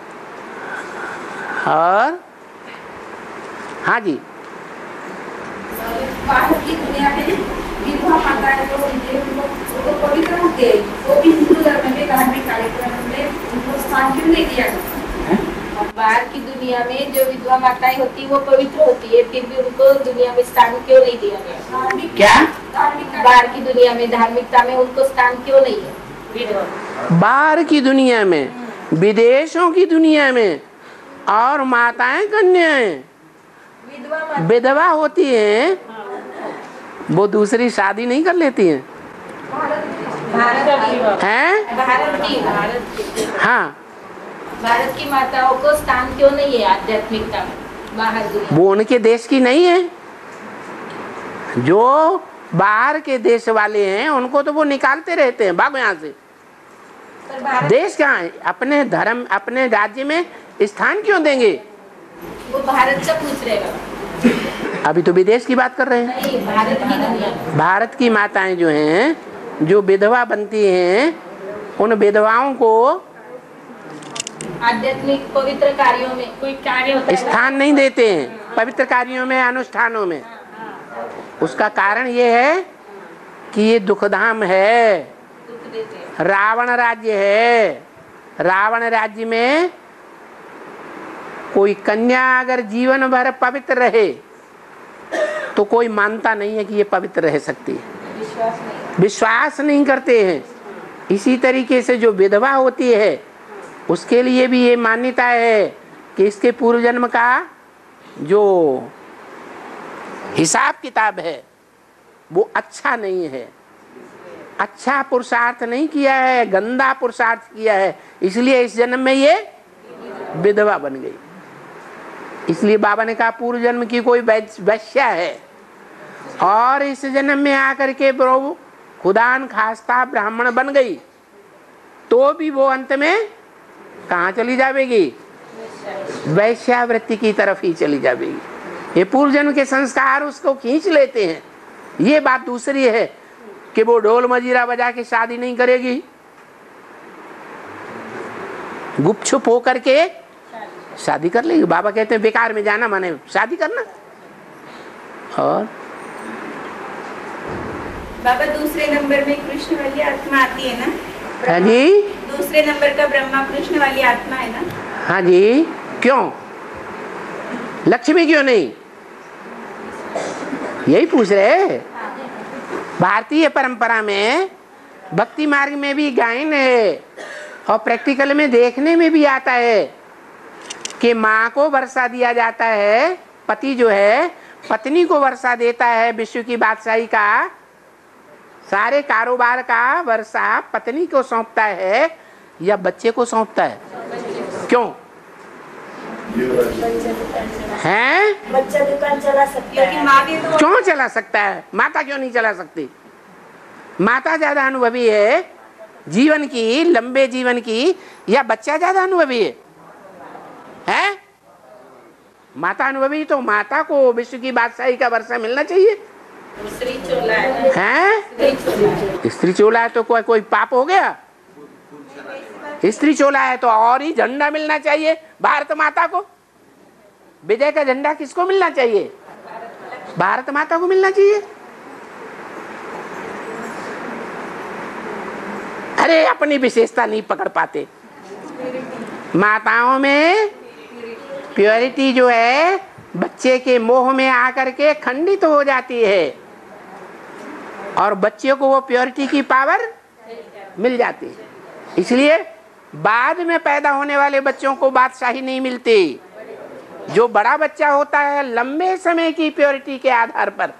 और हाँ जी, बाहर की दुनिया में विधवा माताएं जो होती है उनको वो पवित्र होते हैं, वो भी हिंदू धर्म में धार्मिक कार्यक्रम में उनको स्थान क्यों नहीं दिया जाता? बाहर की दुनिया में जो विधवा माताएं होती है वो पवित्र होती है, फिर भी उनको दुनिया में स्थान क्यों नहीं दिया गया? क्या बाहर की दुनिया में धार्मिकता में उनको स्थान क्यों नहीं है? विधवा बाहर की दुनिया में, विदेशों की दुनिया में और माताएं कन्याएं विधवा होती हैं, वो दूसरी शादी नहीं कर लेती हैं? हैं? भारत की भारत हाँ, भारत की माताओं को स्थान क्यों नहीं है आध्यात्मिकता में बाहर दुनिया? वो उनके देश की नहीं है। जो बाहर के देश वाले हैं उनको तो वो निकालते रहते हैं, भागो यहाँ से। देश कहाँ है? अपने धर्म अपने राज्य में स्थान क्यों देंगे? वो भारत से पूछ रहेगा। अभी तो विदेश की बात कर रहे हैं। नहीं, भारत की दुनिया। भारत की माताएं जो हैं, जो विधवा बनती हैं, उन विधवाओं को आध्यात्मिक पवित्र कार्यों में कोई कार्य होता है, स्थान नहीं देते हैं, पवित्र कार्यों में, अनुष्ठानों में। उसका कारण ये है कि ये दुखधाम है, दुख देते हैं। रावण राज्य है। रावण राज्य में कोई कन्या अगर जीवन भर पवित्र रहे तो कोई मानता नहीं है कि ये पवित्र रह सकती है, विश्वास नहीं विश्वास नहीं करते हैं। इसी तरीके से जो विधवा होती है उसके लिए भी ये मान्यता है कि इसके पूर्व जन्म का जो हिसाब किताब है वो अच्छा नहीं है, अच्छा पुरुषार्थ नहीं किया है, गंदा पुरुषार्थ किया है, इसलिए इस जन्म में ये विधवा बन गई। इसलिए बाबा ने कहा पूर्व जन्म की कोई वैश्या है और इस जन्म में आकर के प्रभु खुदान खास्ता ब्राह्मण बन गई, तो भी वो अंत में कहाँ चली जाएगी? वैश्यावृत्ति की तरफ ही चली जाएगी। ये पूर्व जन्म के संस्कार उसको खींच लेते हैं। ये बात दूसरी है कि वो ढोल मजीरा बजा के शादी नहीं करेगी, गुपचुप होकर के शादी कर लेगी। बाबा कहते हैं बेकार में जाना माने शादी करना। और बाबा दूसरे नंबर में कृष्ण वाली आत्मा आती है ना? हाँ जी, दूसरे नंबर का ब्रह्मा कृष्ण वाली आत्मा है ना? हाँ जी। क्यों? लक्ष्मी क्यों नहीं? यही पूछ रहे। भारतीय परंपरा में भक्ति मार्ग में भी गायन है और प्रैक्टिकल में देखने में भी आता है कि माँ को वर्षा दिया जाता है, पति जो है पत्नी को वर्षा देता है, विश्व की बादशाही का सारे कारोबार का वर्षा पत्नी को सौंपता है या बच्चे को सौंपता है? क्यों हैं? बच्चा दुकान चला सकता है, माँ भी तो क्यों चला सकता है? माता क्यों नहीं चला सकती? माता ज्यादा अनुभवी है जीवन की, लंबे जीवन की, या बच्चा ज्यादा अनुभवी है? हैं? माता अनुभवी, तो माता को विश्व की बादशाही का वर्षा मिलना चाहिए। स्त्री चोला है, हैं? स्त्री चोला है तो कोई कोई पाप हो गया? स्त्री चोला है तो और ही झंडा मिलना चाहिए भारत माता को। विजय का झंडा किसको मिलना चाहिए? भारत माता को मिलना चाहिए। अरे अपनी विशेषता नहीं पकड़ पाते। माताओं में प्योरिटी जो है बच्चे के मोह में आकर के खंडित हो जाती है और बच्चे को वो प्योरिटी की पावर मिल जाती है। इसलिए बाद में पैदा होने वाले बच्चों को बादशाही नहीं मिलती। जो बड़ा बच्चा होता है लंबे समय की प्योरिटी के आधार पर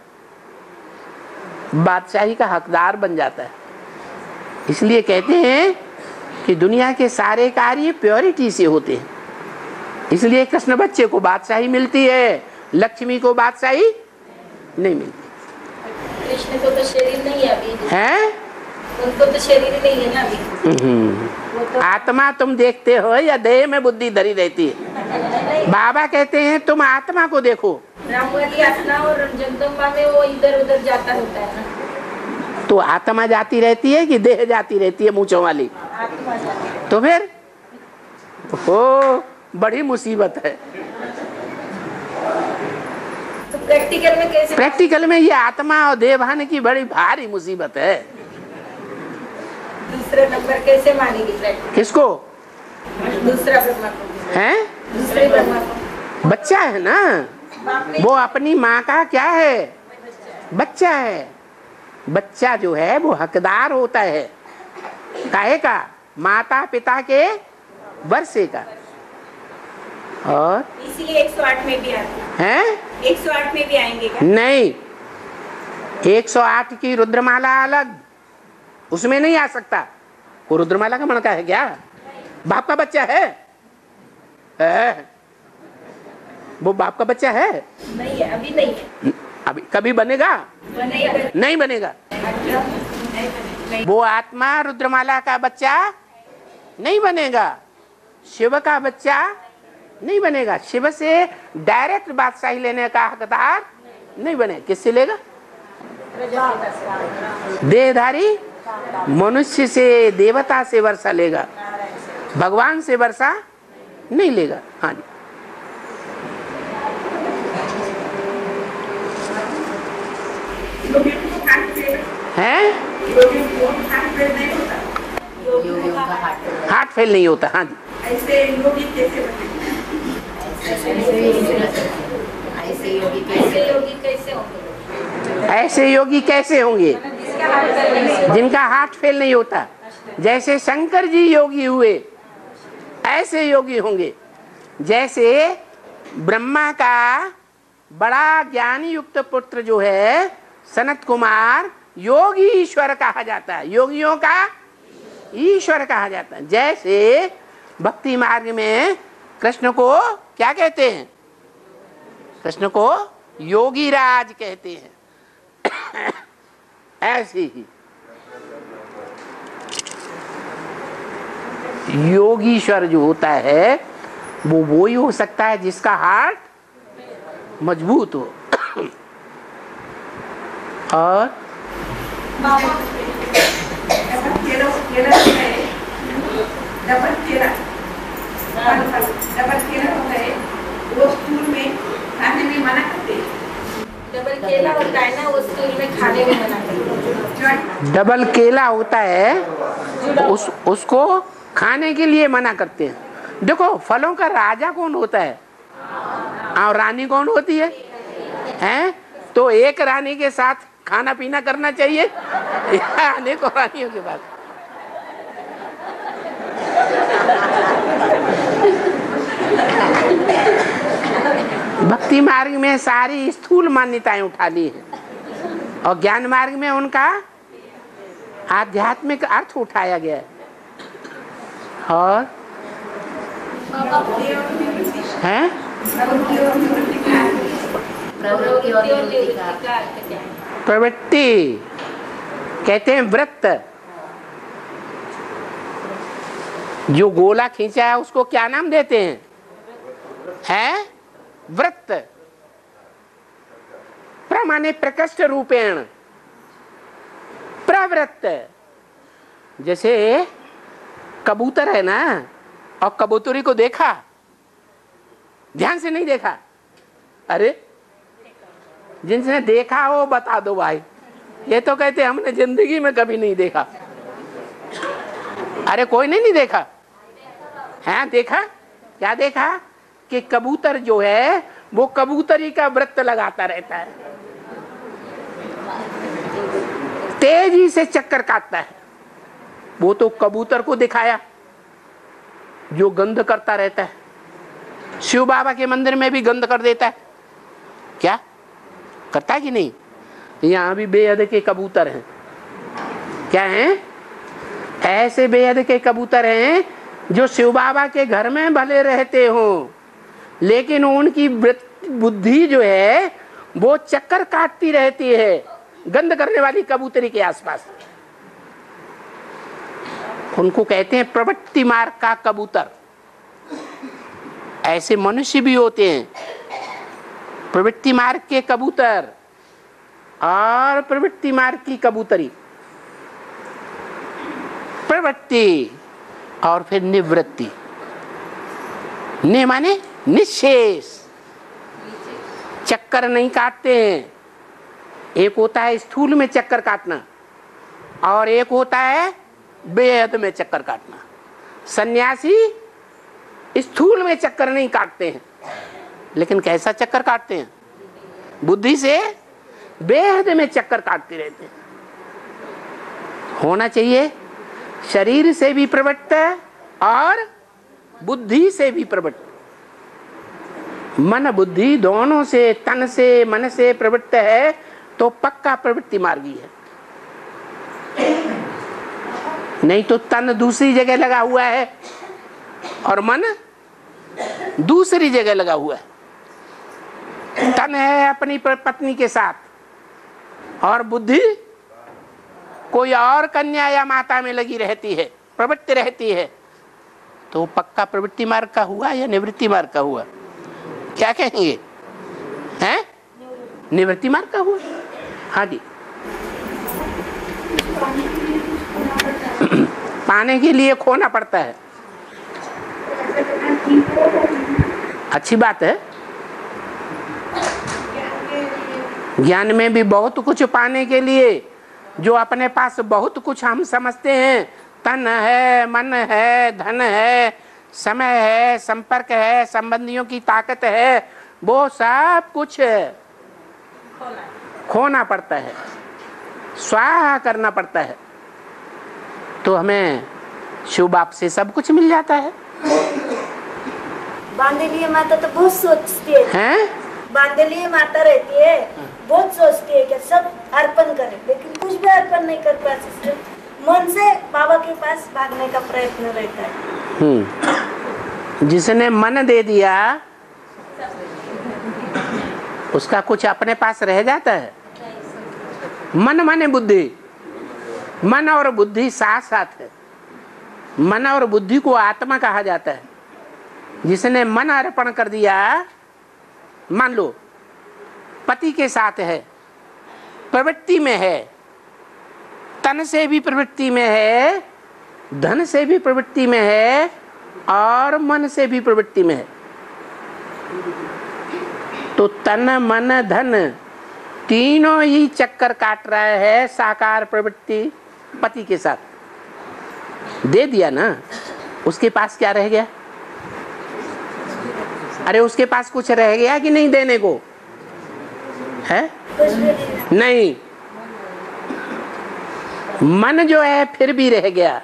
बादशाही का हकदार बन जाता है। इसलिए कहते हैं कि दुनिया के सारे कार्य प्योरिटी से होते हैं। इसलिए कृष्ण बच्चे को बादशाही मिलती है, लक्ष्मी को बादशाही नहीं मिलती। कृष्ण को तो शरीर नहीं है अभी, है? उनको तो शरीर नहीं है ना अभी। आत्मा तुम देखते हो या देह में बुद्धि धरी रहती है? बाबा कहते हैं तुम आत्मा को देखो। रामवाली आत्मा और जगदम्बा में वो इधर उधर जाता होता है ना। तो आत्मा जाती रहती है कि देह जाती रहती है मूंछों वाली? आत्मा जाती है। तो फिर हो बड़ी मुसीबत है। तो प्रैक्टिकल में कैसे? प्रैक्टिकल में ये आत्मा और देवभान की बड़ी भारी मुसीबत है। दूसरे नंबर कैसे मानेगी प्रैक्टिकल? किसको? दूसरा ब्रह्मा को है, दूसरे ब्रह्मा को। बच्चा है ना वो, अपनी माँ का क्या है? बच्चा है। बच्चा जो है वो हकदार होता है काहे का? माता पिता के वर्षे का। और इसीलिए एक सौ आठ में भी आते हैं, एक सौ आठ में भी आएंगे क्या? नहीं, एक सौ आठ की रुद्रमाला अलग, उसमें नहीं आ सकता। वो रुद्रमाला का मणका है क्या? बाप का बच्चा है, है? वो बाप का बच्चा है? नहीं है, अभी नहीं है। अभी कभी बनेगा? बनेगा। नहीं बनेगा। वो आत्मा रुद्रमाला का बच्चा नहीं बनेगा, शिव का बच्चा नहीं बनेगा। शिव से डायरेक्ट बादशाही लेने का हकदार नहीं बने। किससे लेगा? देहधारी मनुष्य से, देवता से वर्षा लेगा, भगवान से वर्षा नहीं लेगा। हाँ जी। है हार्ट फेल नहीं होता। हाँ जी। ऐसे योगी कैसे ऐसे योगी ऐसे योगी कैसे होंगे? ऐसे योगी कैसे होंगे? जिनका हार्ट फेल नहीं होता। जैसे शंकर जी योगी हुए ऐसे योगी होंगे। जैसे ब्रह्मा का बड़ा ज्ञानी युक्त पुत्र जो है सनत कुमार, योगी ईश्वर कहा जाता है, योगियों का ईश्वर कहा जाता है। जैसे भक्ति मार्ग में कृष्ण को क्या कहते हैं? कृष्ण को योगी राज कहते हैं। ऐसे ही योगीश्वर जो होता है वो वो ही हो सकता है जिसका हार्ट मजबूत हो। और डबल केला डबल केला होता है वो स्टूल में खाने में मना करते हैं। डबल केला होता है ना, वो स्टूल में खाने में मना करते हैं। डबल केला होता है उस उसको खाने के लिए मना करते हैं। देखो फलों का राजा कौन होता है और रानी कौन होती है? हैं? तो एक रानी के साथ खाना पीना करना चाहिए या अनेकों रानियों के पास? भक्ति मार्ग में सारी स्थूल मान्यताएं उठा ली है और ज्ञान मार्ग में उनका आध्यात्मिक अर्थ उठाया गया है। और हैं? प्रवृत्ति कहते हैं व्रत। जो गोला खींचा है उसको क्या नाम देते हैं? है व्रत। प्रमाणे प्रकृष्ट रूपेण प्रवृत्त। जैसे कबूतर है ना, और कबूतरी को देखा, ध्यान से नहीं देखा? अरे जिनसे देखा हो बता दो भाई। ये तो कहते हमने जिंदगी में कभी नहीं देखा। अरे कोई नहीं नहीं देखा है? देखा? क्या देखा? कि कबूतर जो है वो कबूतरी का व्रत लगाता रहता है, तेजी से चक्कर काटता है। वो तो कबूतर को दिखाया जो गंध करता रहता है। शिव बाबा के मंदिर में भी गंध कर देता है। क्या करता है कि नहीं? यहाँ भी बेहद के कबूतर हैं। क्या हैं? ऐसे बेहद के कबूतर हैं जो शिव बाबा के घर में भले रहते हो, लेकिन उनकी बुद्धि जो है वो चक्कर काटती रहती है गंध करने वाली कबूतरी के आसपास। उनको कहते हैं प्रवृत्ति मार्ग का कबूतर। ऐसे मनुष्य भी होते हैं, प्रवृत्ति मार्ग के कबूतर और प्रवृत्ति मार्ग की कबूतरी। प्रवृत्ति और फिर निवृत्ति। नि माने निशेष, चक्कर नहीं काटते हैं। एक होता है स्थूल में चक्कर काटना और एक होता है बेहद में चक्कर काटना। सन्यासी स्थूल में चक्कर नहीं काटते हैं, लेकिन कैसा चक्कर काटते हैं? बुद्धि से बेहद में चक्कर काटते रहते हैं। होना चाहिए शरीर से भी प्रवृत्त और बुद्धि से भी प्रवृत्त। मन बुद्धि दोनों से, तन से मन से प्रवृत्त है तो पक्का प्रवृत्ति मार्गी है। नहीं तो तन दूसरी जगह लगा हुआ है और मन दूसरी जगह लगा हुआ है। तन है अपनी पत्नी के साथ और बुद्धि कोई और कन्या या माता में लगी रहती है, प्रवृत्ति रहती है, तो पक्का प्रवृत्ति मार्ग का हुआ या निवृत्ति मार्ग का हुआ? क्या कहेंगे? हैं? निवृत्ति मार्ग का हुआ। हाँ जी। पाने के लिए खोना पड़ता है। अच्छी बात है। ज्ञान में भी बहुत कुछ पाने के लिए जो अपने पास बहुत कुछ हम समझते हैं, तन है, मन है, धन है, समय है, संपर्क है, संबंधियों की ताकत है, वो सब कुछ खोना पड़ता है, स्वाहा करना पड़ता है, तो हमें शिव बाप से सब कुछ मिल जाता है। बांधेलिए माता तो बहुत सोचती है, हैं? बांधेलिए माता रहती है, बहुत सोचती है कि सब अर्पण करें, लेकिन कुछ भी अर्पण नहीं कर पाती। मन से बाबा के पास भागने का प्रयत्न रहता है। हम्म, जिसने मन दे दिया उसका कुछ अपने पास रह जाता है? मन माने बुद्धि, मन और बुद्धि साथ साथ है। मन और बुद्धि को आत्मा कहा जाता है। जिसने मन अर्पण कर दिया, मान लो पति के साथ है, प्रवृत्ति में है, तन से भी प्रवृत्ति में है, धन से भी प्रवृत्ति में है और मन से भी प्रवृत्ति में है, तो तन मन धन तीनों ही चक्कर काट रहा है साकार प्रवृत्ति पति के साथ। दे दिया ना, उसके पास क्या रह गया? अरे उसके पास कुछ रह गया कि नहीं देने को? है नहीं। मन जो है फिर भी रह गया,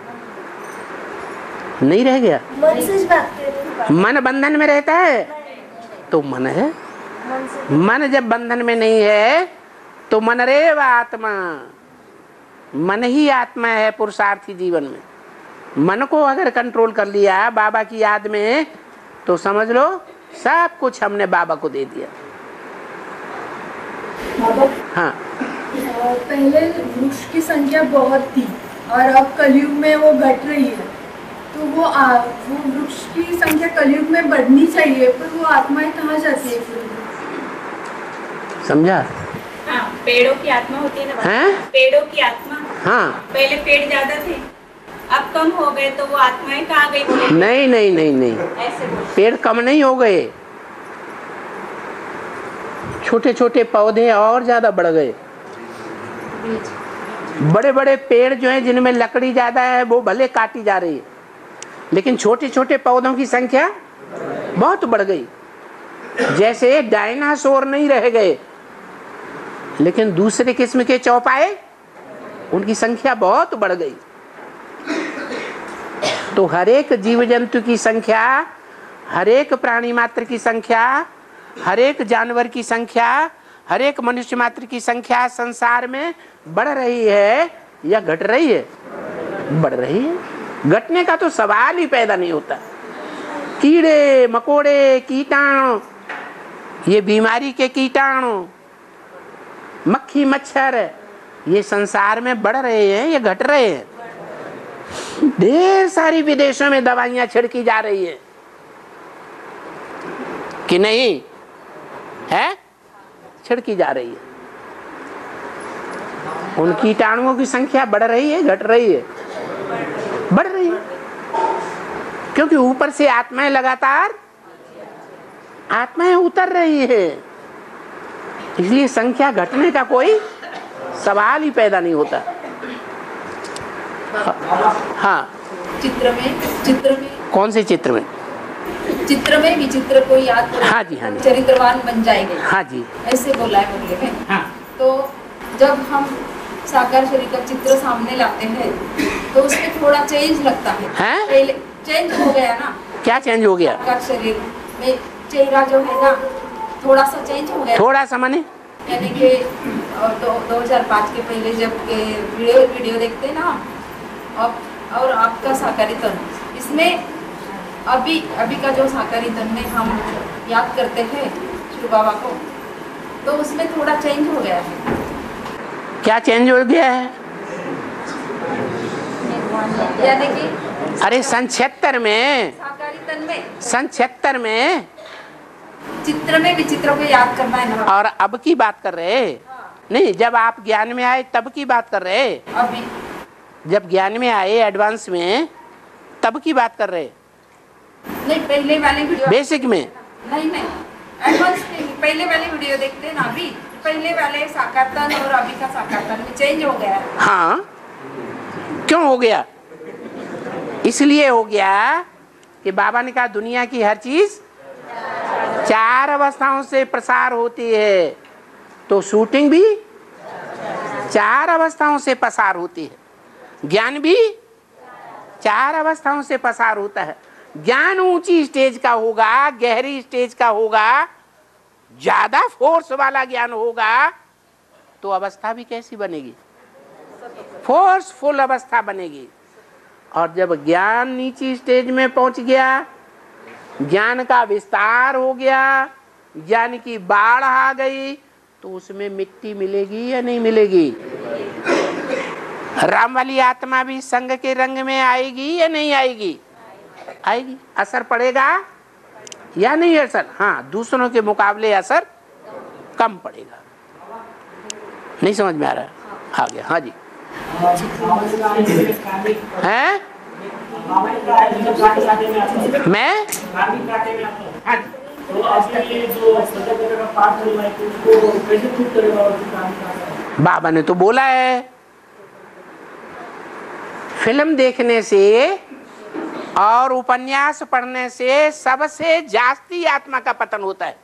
नहीं रह गया। मन बंधन में रहता है तो मन है। मन जब बंधन में नहीं है तो मन रे व आत्मा, मन ही आत्मा है पुरुषार्थी जीवन में। मन को अगर कंट्रोल कर लिया बाबा की याद में तो समझ लो सब कुछ हमने बाबा को दे दिया। बाबा, हाँ, पहले वृक्ष की संख्या बहुत थी और अब कलयुग में वो घट रही है, तो वो आ, वो वृक्ष की संख्या कलयुग में बढ़नी चाहिए, पर वो आत्माएं कहाँ जाती है फिर? समझा? हाँ, पेड़ों की आत्मा होती है ना। हैं? पेड़ों की आत्मा। हाँ, पहले पेड़ ज्यादा थे, अब कम हो गए, तो वो आत्माएं कहाँ गई? नहीं नहीं नहीं नहीं, ऐसे पेड़ कम नहीं हो गए, छोटे छोटे पौधे और ज्यादा बढ़ गए। बड़े बड़े पेड़ जो हैं जिनमें लकड़ी ज्यादा है वो भले काटी जा रही है, लेकिन छोटे छोटे पौधों की संख्या बहुत बढ़ गई। जैसे डायनासोर नहीं रह गए, लेकिन दूसरे किस्म के चौपाए उनकी संख्या बहुत बढ़ गई। तो हर एक जीव जंतु की संख्या, हर एक प्राणी मात्र की संख्या, हर एक जानवर की संख्या, हर एक मनुष्य मात्र की संख्या संसार में बढ़ रही है या घट रही है? बढ़ रही है। घटने का तो सवाल ही पैदा नहीं होता। कीड़े मकोड़े, कीटाणु, ये बीमारी के कीटाणु, मक्खी मच्छर, ये संसार में बढ़ रहे हैं या घट रहे हैं? ढेर सारी विदेशों में दवाइयां छिड़की जा रही है कि नहीं है? छिड़की जा रही है। उन कीटाणुओं की संख्या बढ़ रही है, घट रही है? बढ़ रही है, क्योंकि ऊपर से आत्माएं लगातार आत्माएं उतर रही है। इसलिए संख्या घटने का कोई सवाल ही पैदा नहीं होता। हाँ, चित्र में चित्र में कौन से चित्र में? चित्र में विचित्र को याद करें, हाँ जी, हाँ जी, चरित्रवान बन जाएंगे। हाँ जी, ऐसे बोला है मुरली में। हाँ। तो जब हम साकार शरीर का चित्र सामने लाते हैं तो उसमें थोड़ा चेंज लगता है। हैं? पहले चेंज हो गया ना। क्या चेंज हो गया? साकार शरीर में चेहरा जो है ना थोड़ा सा चेंज हो गया। थोड़ा सा माने यानी कि दो दो हजार पाँच के पहले जब के वीडियो वीडियो देखते ना और, और आपका साकारी तन, इसमें अभी अभी का जो साकारी तन में हम याद करते हैं शिव बाबा को, तो उसमें थोड़ा चेंज हो गया है। क्या चेंज हो गया है? यानी कि अरे सन छिहत्तर में, साकारी तन में सन छिहत्तर में चित्र में विचित्र को याद करना है ना। और अब की बात कर रहे नहीं, जब आप ज्ञान में आए तब की बात कर रहे। अभी जब ज्ञान में आए एडवांस में तब की बात कर रहे। नहीं, पहले वाले वीडियो बेसिक में नहीं नहीं एडवांस में पहले वाले वीडियो देखते हैं ना। अभी पहले वाले साकार तन और अभी का साकार तन में चेंज हो गया है। हाँ, क्यों हो गया? इसलिए हो गया कि बाबा ने कहा दुनिया की हर चीज चार अवस्थाओं से प्रसार होती है, तो शूटिंग भी चार अवस्थाओं से प्रसार होती है, ज्ञान भी चार अवस्थाओं से प्रसार होता है। ज्ञान ऊंची स्टेज का होगा, गहरी स्टेज का होगा, ज्यादा फोर्स वाला ज्ञान होगा, तो अवस्था भी कैसी बनेगी? फोर्सफुल अवस्था बनेगी। और जब ज्ञान नीची स्टेज में पहुंच गया, ज्ञान का विस्तार हो गया, ज्ञान की बाढ़ आ गई, तो उसमें मिट्टी मिलेगी या नहीं मिलेगी? राम वाली आत्मा भी संग के रंग में आएगी या नहीं आएगी? आएगी। असर पड़ेगा या नहीं असर? हाँ, दूसरों के मुकाबले असर कम पड़ेगा। नहीं समझ में आ रहा? आ गया। हाँ जी। हैं? मैं बाबा ने तो बोला है, फिल्म देखने से और उपन्यास पढ़ने से सबसे जास्ती आत्मा का पतन होता है।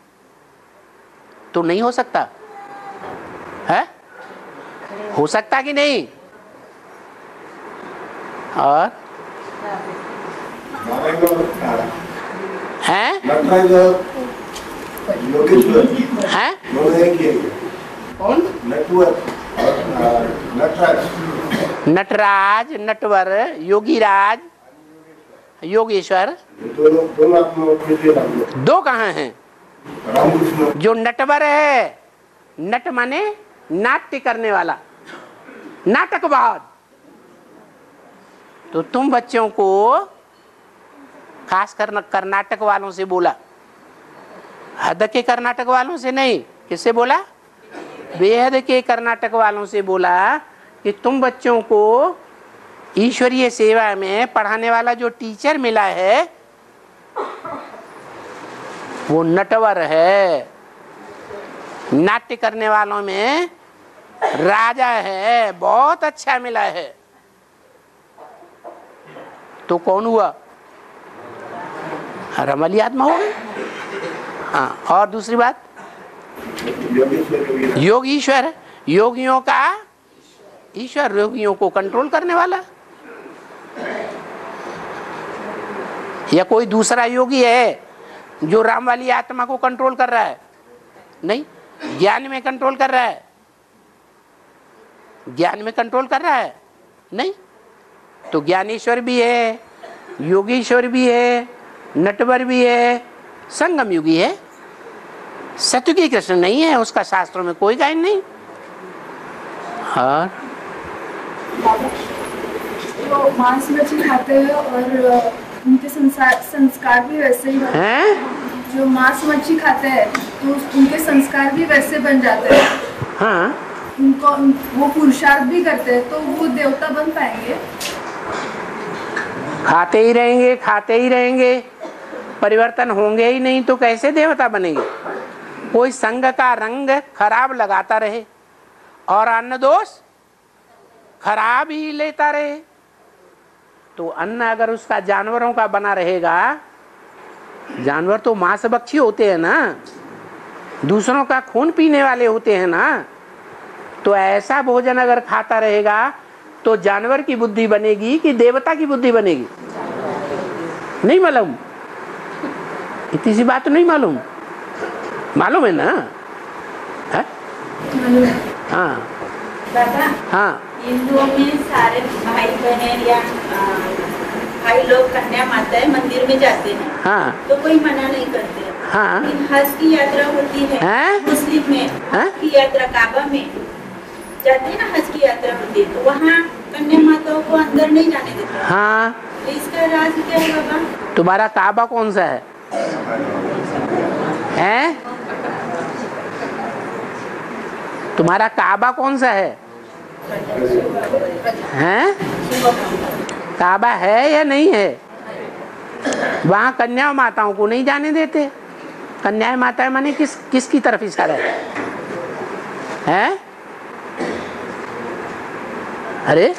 तो नहीं हो सकता है? हो सकता कि नहीं? और हैं? हैं? कौन? नटराज, नटवर, योगीराज, योगेश्वर। दो कहाँ हैं? जो नटवर है, नट माने नाट्य करने वाला, नाटकवाद। तो तुम बच्चों को खास कर कर्नाटक वालों से बोला, हद के कर्नाटक वालों से नहीं। किससे बोला? बेहद के कर्नाटक वालों से बोला कि तुम बच्चों को ईश्वरीय सेवा में पढ़ाने वाला जो टीचर मिला है वो नटवर है, नाट्य करने वालों में राजा है, बहुत अच्छा मिला है। तो कौन हुआ? रमली आत्मा हो गई। हाँ, और दूसरी बात, योगीश्वर, योगियों का ईश्वर, योगियों को कंट्रोल करने वाला। या कोई दूसरा योगी है जो राम वाली आत्मा को कंट्रोल कर रहा है? नहीं, ज्ञान में कंट्रोल कर रहा है। ज्ञान में कंट्रोल कर रहा है? नहीं। तो ज्ञानेश्वर भी है, योगेश्वर भी है, नटवर भी है, संगम युगी है। सत्युगी कृष्ण नहीं है, उसका शास्त्रों में कोई गायन नहीं। और तो मांस मछली खाते हैं और उनके संसार संस्कार भी वैसे ही हैं। जो मांस मच्छी खाते हैं तो उनके संस्कार भी वैसे बन जाते हैं। हाँ, उनको वो पुरुषार्थ भी करते हैं तो वो देवता बन पाएंगे। खाते ही रहेंगे, खाते ही रहेंगे, परिवर्तन होंगे ही नहीं तो कैसे देवता बनेंगे? कोई संग का रंग खराब लगाता रहे और अन्न दोष खराब ही लेता रहे, तो अन्न अगर उसका जानवरों का बना रहेगा, जानवर तो मांस भक्षी होते हैं ना, दूसरों का खून पीने वाले होते हैं ना, तो ऐसा भोजन अगर खाता रहेगा तो जानवर की बुद्धि बनेगी कि देवता की बुद्धि बनेगी? नहीं मालूम, इतनी सी बात नहीं मालूम, मालूम है ना? है? हाँ बाबा, हाँ हिंदुओं में सारे भाई बहन या आ, भाई लोग कन्या माताएं मंदिर में जाते हैं, हाँ तो कोई मना नहीं करते। हाँ लेकिन हज की यात्रा होती है, हैं? मुस्लिम में हैं? हज की यात्रा काबा में जाते हैं ना, हज की यात्रा होती है, तो वहाँ कन्या माताओं को अंदर नहीं जाने देते। हाँ, तो इसका राज क्या है बाबा? तुम्हारा काबा कौन सा है? हैं? तुम्हारा काबा कौन सा है? हैं? काबा है या नहीं है? वहाँ कन्या माताओं को नहीं जाने देते। कन्या माताएं माने किस किसकी तरफ इशारा है? हैं? अरे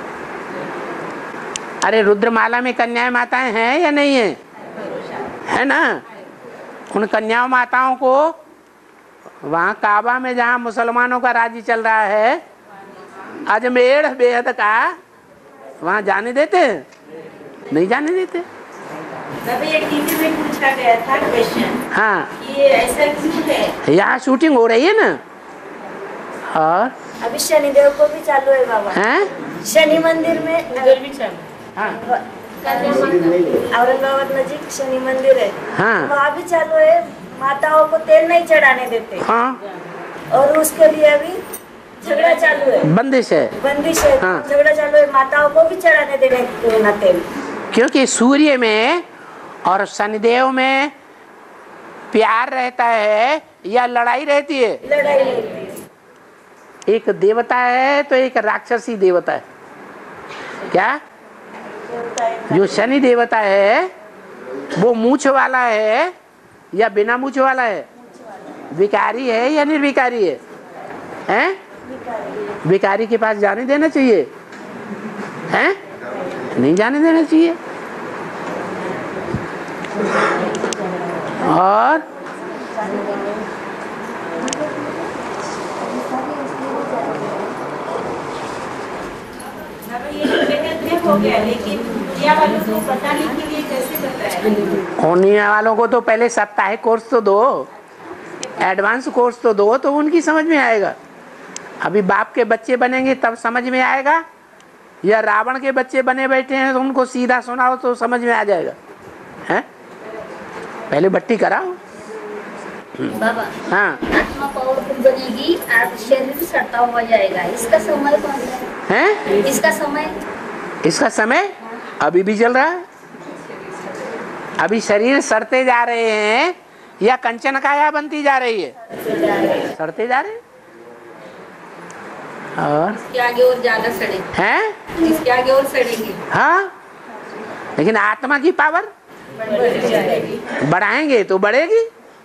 अरे रुद्रमाला में कन्या माताएं हैं या नहीं है? है ना? उन कन्या माताओं को वहाँ काबा में जहाँ मुसलमानों का राज्य चल रहा है, अजमेर बेहद का, वहाँ जाने देते हैं? नहीं जाने देते। तभी एक टीवी में पूछा गया था क्वेश्चन, हाँ, कि ये ऐसा क्यों है? यहाँ शूटिंग हो रही है ना। और अभी शनिदेव को भी चालू है बाबा। हैं? शनि मंदिर में उधर भी चालू। हाँ औरंगाबाद नजीक शनि मंदिर है, हाँ वहाँ भी चालू है। माताओं को तेल नहीं चढ़ाने देते, हाँ, और उसके लिए अभी झगड़ा चालू है, बंदिश है। बंदिश है, हाँ। झगड़ा चालू है। माताओं को भी चढ़ाने देने देना तेल, क्योंकि सूर्य में और शनिदेव में प्यार रहता है या लड़ाई रहती है? लड़ाई रहती है। एक देवता है तो एक राक्षसी देवता है। क्या? जो शनि देवता है वो मूछ वाला है या बिना मूछ वाला है? विकारी है या निर्विकारी है? हैं? विकारी के पास जाने देना चाहिए? हैं? नहीं जाने देना चाहिए। और ये तो बेहद में हो गया, लेकिन दुनिया वालों को बताने के लिए कैसे बताएं? होने वालों को तो पहले साप्ताहिक कोर्स तो दो, एडवांस कोर्स तो दो, तो उनकी समझ में आएगा। अभी बाप के बच्चे बनेंगे तब समझ में आएगा, या रावण के बच्चे बने बैठे हैं तो उनको सीधा सुनाओ तो समझ में आ जाएगा? हैं? पहले भट्टी कराओ। बाबा, हाँ आत्मा पावरफुल बनेगी, आप शरीर सड़ता हुआ जाएगा, इसका समय कौन है? हैं? इसका समय इसका समय अभी भी चल रहा है। अभी शरीर सड़ते जा रहे हैं या कंचन काया बनती जा रही है? सड़ते जा रहे हैं। और इसके आगे और ज्यादा सड़ेंगे, हैं? इसके आगे और सड़ेंगे। हाँ, लेकिन आत्मा की पावर बढ़ाएंगे तो बढ़ेगी।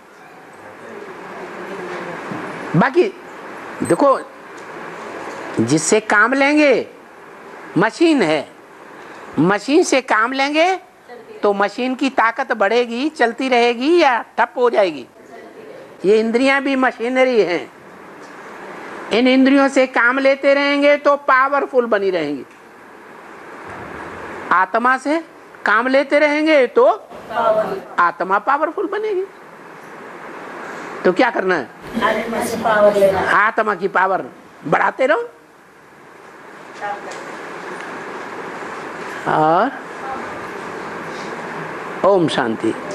बाकी देखो, जिससे काम लेंगे मशीन है, मशीन से काम लेंगे तो मशीन की ताकत बढ़ेगी, चलती रहेगी या ठप हो जाएगी? ये इंद्रियां भी मशीनरी हैं। इन इंद्रियों से काम लेते रहेंगे तो पावरफुल बनी रहेंगी। आत्मा से काम लेते रहेंगे तो आत्मा पावरफुल बनेगी। तो क्या करना है? आत्मा से पावर लेना, आत्मा की पावर बढ़ाते रहो। और ओम शांति।